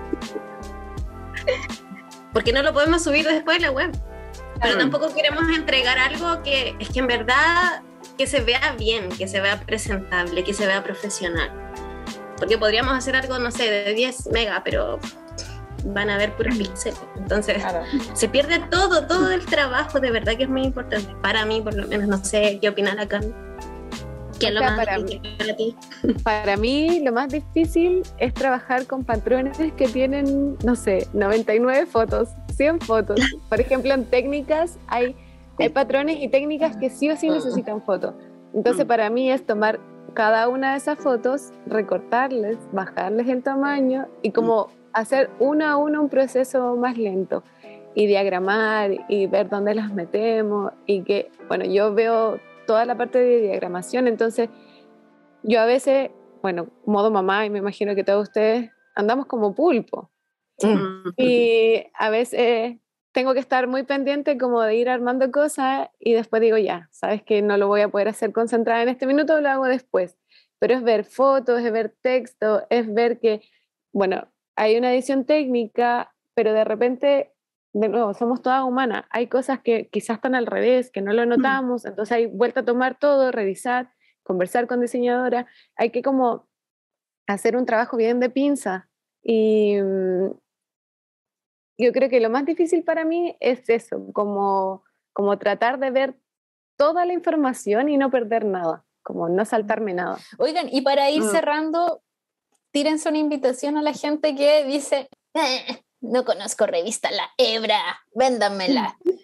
Porque no lo podemos subir después de la web. Pero tampoco queremos entregar algo que es que en verdad que se vea bien, que se vea presentable, que se vea profesional. Porque podríamos hacer algo, no sé, de diez megas, pero van a ver puros píxeles. Entonces, claro, se pierde todo, todo el trabajo, de verdad que es muy importante. Para mí, por lo menos, no sé qué opina la Carmen. ¿Qué es lo más para difícil mí, para ti? Para mí, lo más difícil es trabajar con patrones que tienen, no sé, noventa y nueve fotos, cien fotos. Por ejemplo, en técnicas hay, hay patrones y técnicas que sí o sí necesitan fotos. Entonces, para mí es tomar cada una de esas fotos, recortarles, bajarles el tamaño y como hacer uno a uno un proceso más lento y diagramar y ver dónde las metemos y que, bueno, yo veo toda la parte de diagramación, entonces yo a veces, bueno, modo mamá y me imagino que todos ustedes andamos como pulpo mm. y a veces tengo que estar muy pendiente como de ir armando cosas y después digo ya, sabes que no lo voy a poder hacer concentrada en este minuto, lo hago después, pero es ver fotos, es ver texto, es ver que, bueno, hay una edición técnica, pero de repente, de nuevo, somos todas humanas. Hay cosas que quizás están al revés, que no lo notamos, entonces hay vuelta a tomar todo, revisar, conversar con diseñadora. Hay que como hacer un trabajo bien de pinza. Y um, yo creo que lo más difícil para mí es eso, como, como tratar de ver toda la información y no perder nada, como no saltarme nada. Oigan, y para ir mm. cerrando... tírense una invitación a la gente que dice eh, no conozco revista La Hebra, véndanmela.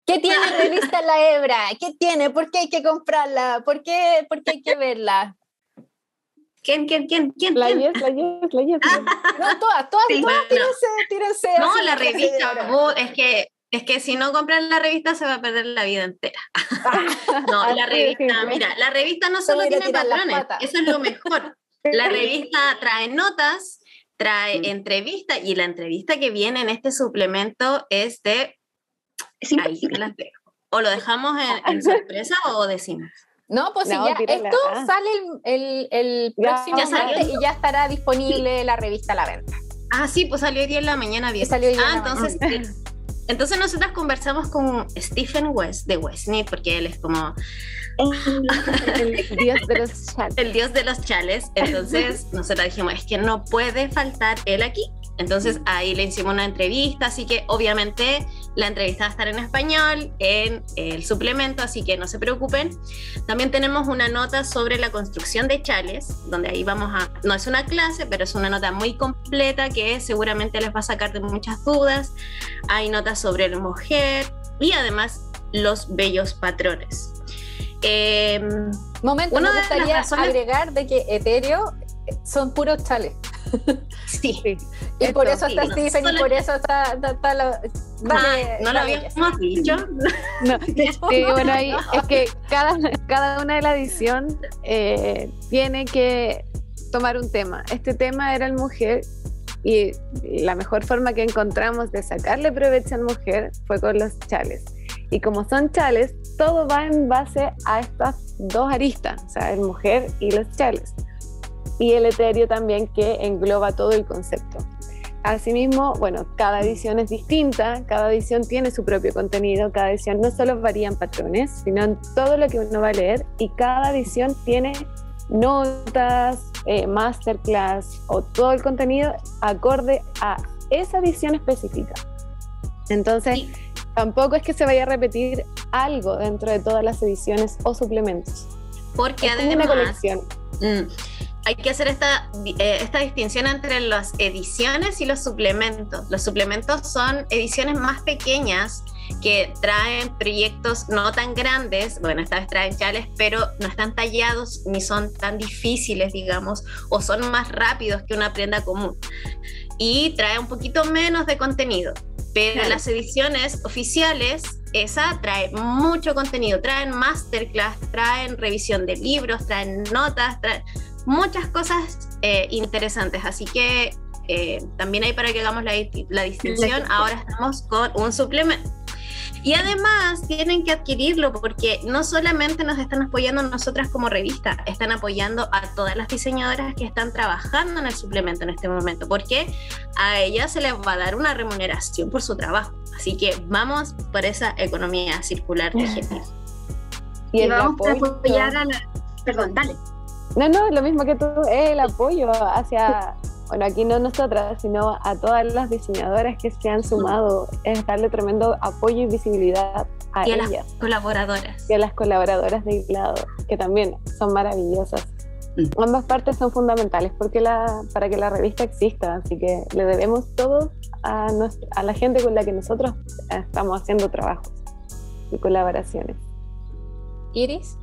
¿Qué tiene revista La Hebra? ¿Qué tiene? ¿Por qué hay que comprarla? ¿Por qué, por qué hay que verla? ¿Quién, quién, quién, quién? La quién? Yes, la Yes, la Yes. No, todas, todas, Sí, todas, bueno. tírense, tírense. No, así, la tírense de revista, ahora. vos, es que es que si no compran la revista se va a perder la vida entera. No, Así la de revista, simple. mira, la revista no Te voy solo a ir a tiene tirar las patrones, patas. eso es lo mejor. La revista trae notas, trae entrevistas, y la entrevista que viene en este suplemento es de... Sí, Ahí se las dejo. O lo dejamos en, en sorpresa o decimos. No, pues No, si ya tírala. esto sale el, el, el Ya, próximo ya salió. martes y ya estará disponible la revista a la venta. Ah, sí, pues salió hoy día en la mañana bien. Salió hoy día ah, en la entonces, sí. Entonces nosotras conversamos con Stephen West de Westney, porque él es como El dios de los chats. el dios de los chales. Entonces nosotras dijimos, es que no puede faltar él aquí. Entonces ahí le hicimos una entrevista, así que obviamente la entrevista va a estar en español, en el suplemento, así que no se preocupen. También tenemos una nota sobre la construcción de chales, donde ahí vamos a, no es una clase, pero es una nota muy completa que seguramente les va a sacar de muchas dudas. Hay notas sobre la mujer y además los bellos patrones. Eh, Momento, Una me de las gustaría razones- agregar de que etéreo son puros chales. sí. Y Esto, por eso sí, está no Stephen solo- y por eso está, está, está la- dale, Ah, no lo dale, habíamos dicho. No, sí, bueno, ahí es que cada, cada una de la edición eh, tiene que tomar un tema. Este tema era el mujer y la mejor forma que encontramos de sacarle provecho al mujer fue con los chales. Y como son chales, todo va en base a estas dos aristas, o sea, el mujer y los chales. Y el etéreo también, que engloba todo el concepto. Asimismo, bueno, cada edición es distinta, cada edición tiene su propio contenido, cada edición no solo varían patrones, sino en todo lo que uno va a leer, y cada edición tiene notas, eh, masterclass o todo el contenido acorde a esa edición específica. Entonces, Sí. tampoco es que se vaya a repetir algo dentro de todas las ediciones o suplementos. Porque Es como una además colección. mm, hay que hacer esta, eh, esta distinción entre las ediciones y los suplementos. Los suplementos son ediciones más pequeñas que traen proyectos no tan grandes, bueno, esta vez traen chales, pero no están tallados ni son tan difíciles, digamos, o son más rápidos que una prenda común. Y trae un poquito menos de contenido. Pero Claro. las ediciones oficiales, esa trae mucho contenido, traen masterclass, traen revisión de libros, traen notas, traen muchas cosas eh, interesantes. Así que eh, también hay para que hagamos la, la distinción. Ahora estamos con un suplemento. Y además tienen que adquirirlo porque no solamente nos están apoyando nosotras como revista, están apoyando a todas las diseñadoras que están trabajando en el suplemento en este momento, porque a ellas se les va a dar una remuneración por su trabajo. Así que vamos por esa economía circular de género. Y Y el vamos a apoyo. apoyar a la... Perdón, dale. No, no, lo mismo que tú, es el apoyo hacia, bueno, aquí no nosotras, sino a todas las diseñadoras que se han sumado, es darle tremendo apoyo y visibilidad a Y a las ellas colaboradoras. y a las colaboradoras de Hilado, que también son maravillosas. Mm. Ambas partes son fundamentales porque la, para que la revista exista, así que le debemos todo a, nuestra, a la gente con la que nosotros estamos haciendo trabajos y colaboraciones. Iris.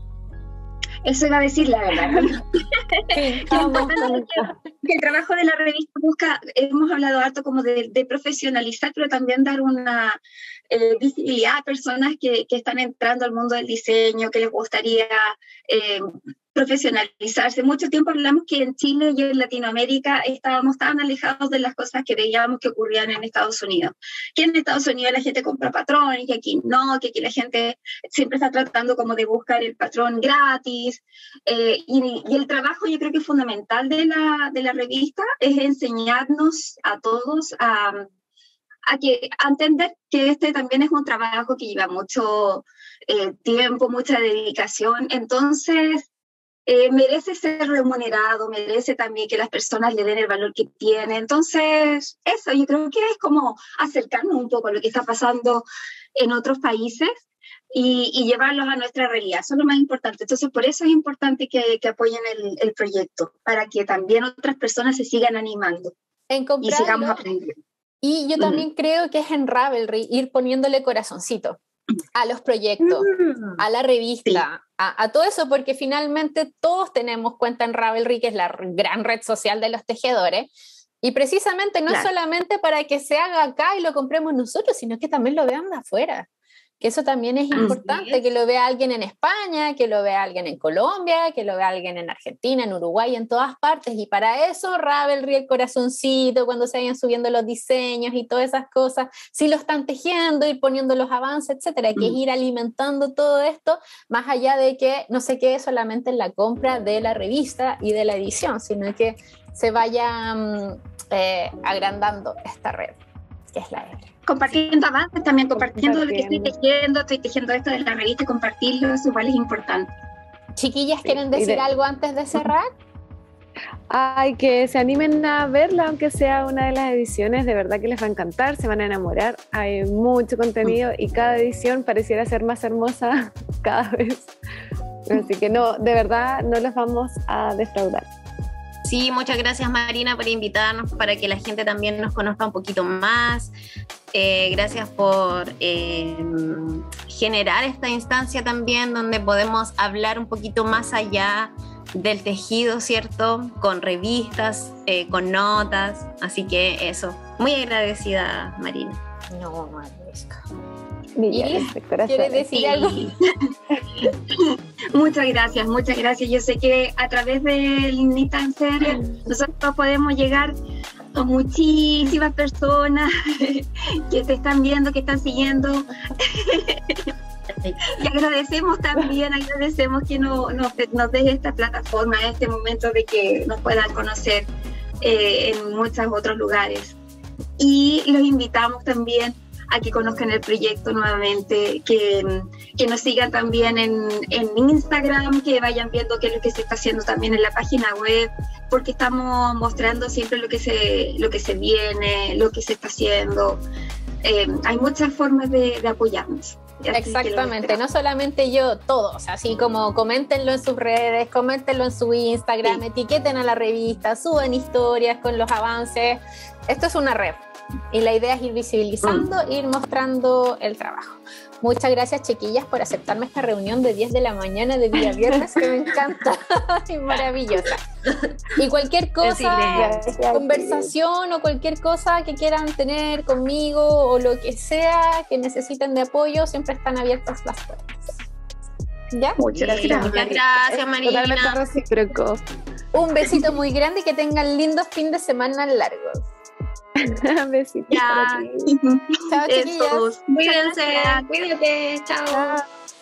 Eso iba a decir la verdad. Sí, Lo importante es que, que el trabajo de la revista busca, hemos hablado harto como de, de profesionalizar, pero también dar una eh, visibilidad a personas que, que están entrando al mundo del diseño, que les gustaría eh, profesionalizarse. Mucho tiempo hablamos que en Chile y en Latinoamérica estábamos tan alejados de las cosas que veíamos que ocurrían en Estados Unidos. Que en Estados Unidos la gente compra patrones, que aquí no, que aquí la gente siempre está tratando como de buscar el patrón gratis. Eh, y, y el trabajo yo creo que es fundamental de la, de la revista es enseñarnos a todos a, a, que, a entender que este también es un trabajo que lleva mucho eh, tiempo, mucha dedicación. Entonces, Eh, merece ser remunerado, merece también que las personas le den el valor que tiene. Entonces, eso, yo creo que es como acercarnos un poco a lo que está pasando en otros países y, y llevarlos a nuestra realidad. Eso es lo más importante. Entonces, por eso es importante que, que apoyen el, el proyecto, para que también otras personas se sigan animando En y comprarlo. sigamos aprendiendo. Y yo también creo que es en Ravelry ir poniéndole corazoncito. a los proyectos, mm. a la revista, sí. a, a todo eso, porque finalmente todos tenemos cuenta en Ravelry, que es la gran red social de los tejedores, y precisamente no claro. solamente para que se haga acá y lo compremos nosotros, sino que también lo vean de afuera. Que eso también es importante, es. que lo vea alguien en España, que lo vea alguien en Colombia, que lo vea alguien en Argentina, en Uruguay, en todas partes, y para eso Ravelry, el corazoncito, cuando se vayan subiendo los diseños y todas esas cosas, si lo están tejiendo, ir poniendo los avances, etcétera, hay que mm. ir alimentando todo esto, más allá de que no se quede solamente en la compra de la revista y de la edición, sino que se vaya um, eh, agrandando esta red, que es la R. Compartiendo avances también, compartiendo lo que estoy tejiendo, estoy tejiendo esto de la revista, compartirlo, eso igual es importante. Chiquillas, ¿quieren decir de... algo antes de cerrar? Ay, que se animen a verla, aunque sea una de las ediciones, de verdad que les va a encantar, se van a enamorar, hay mucho contenido y cada edición pareciera ser más hermosa cada vez. Así que no, de verdad no los vamos a defraudar. Sí, muchas gracias Marina por invitarnos para que la gente también nos conozca un poquito más. Eh, gracias por eh, generar esta instancia también donde podemos hablar un poquito más allá del tejido, ¿cierto? Con revistas, eh, con notas. Así que eso, muy agradecida Marina. No, no agradezco. Iris, ¿quieres decir sí. algo? Muchas gracias, muchas gracias. Yo sé que a través del Knit Series nosotros podemos llegar a muchísimas personas que te están viendo, que están siguiendo. Y agradecemos también, agradecemos que no, nos, nos des esta plataforma, este momento de que nos puedan conocer eh, en muchos otros lugares. Y los invitamos también a que conozcan el proyecto nuevamente, que, que nos sigan también en, en Instagram, que vayan viendo qué es lo que se está haciendo también en la página web, porque estamos mostrando siempre lo que se, lo que se viene, lo que se está haciendo. Eh, hay muchas formas de, de apoyarnos. Exactamente, no solamente yo, todos, así como coméntenlo en sus redes, coméntenlo en su Instagram, sí. etiqueten a la revista, suban historias con los avances. Esto es una red. Y la idea es ir visibilizando, mm. ir mostrando el trabajo. Muchas gracias, chiquillas, por aceptarme esta reunión de diez de la mañana de día viernes, que me encanta, es maravillosa. Y cualquier cosa, conversación o cualquier cosa que quieran tener conmigo o lo que sea, que necesiten de apoyo, siempre están abiertas las puertas. ¿Ya? Muchas gracias, Muchas gracias Marina. Totalmente recíproco. Un besito muy grande y que tengan lindos fin de semana largos. Besitos. Ya. Chao, chiquillas. Cuídense, cuídate, chao. chao.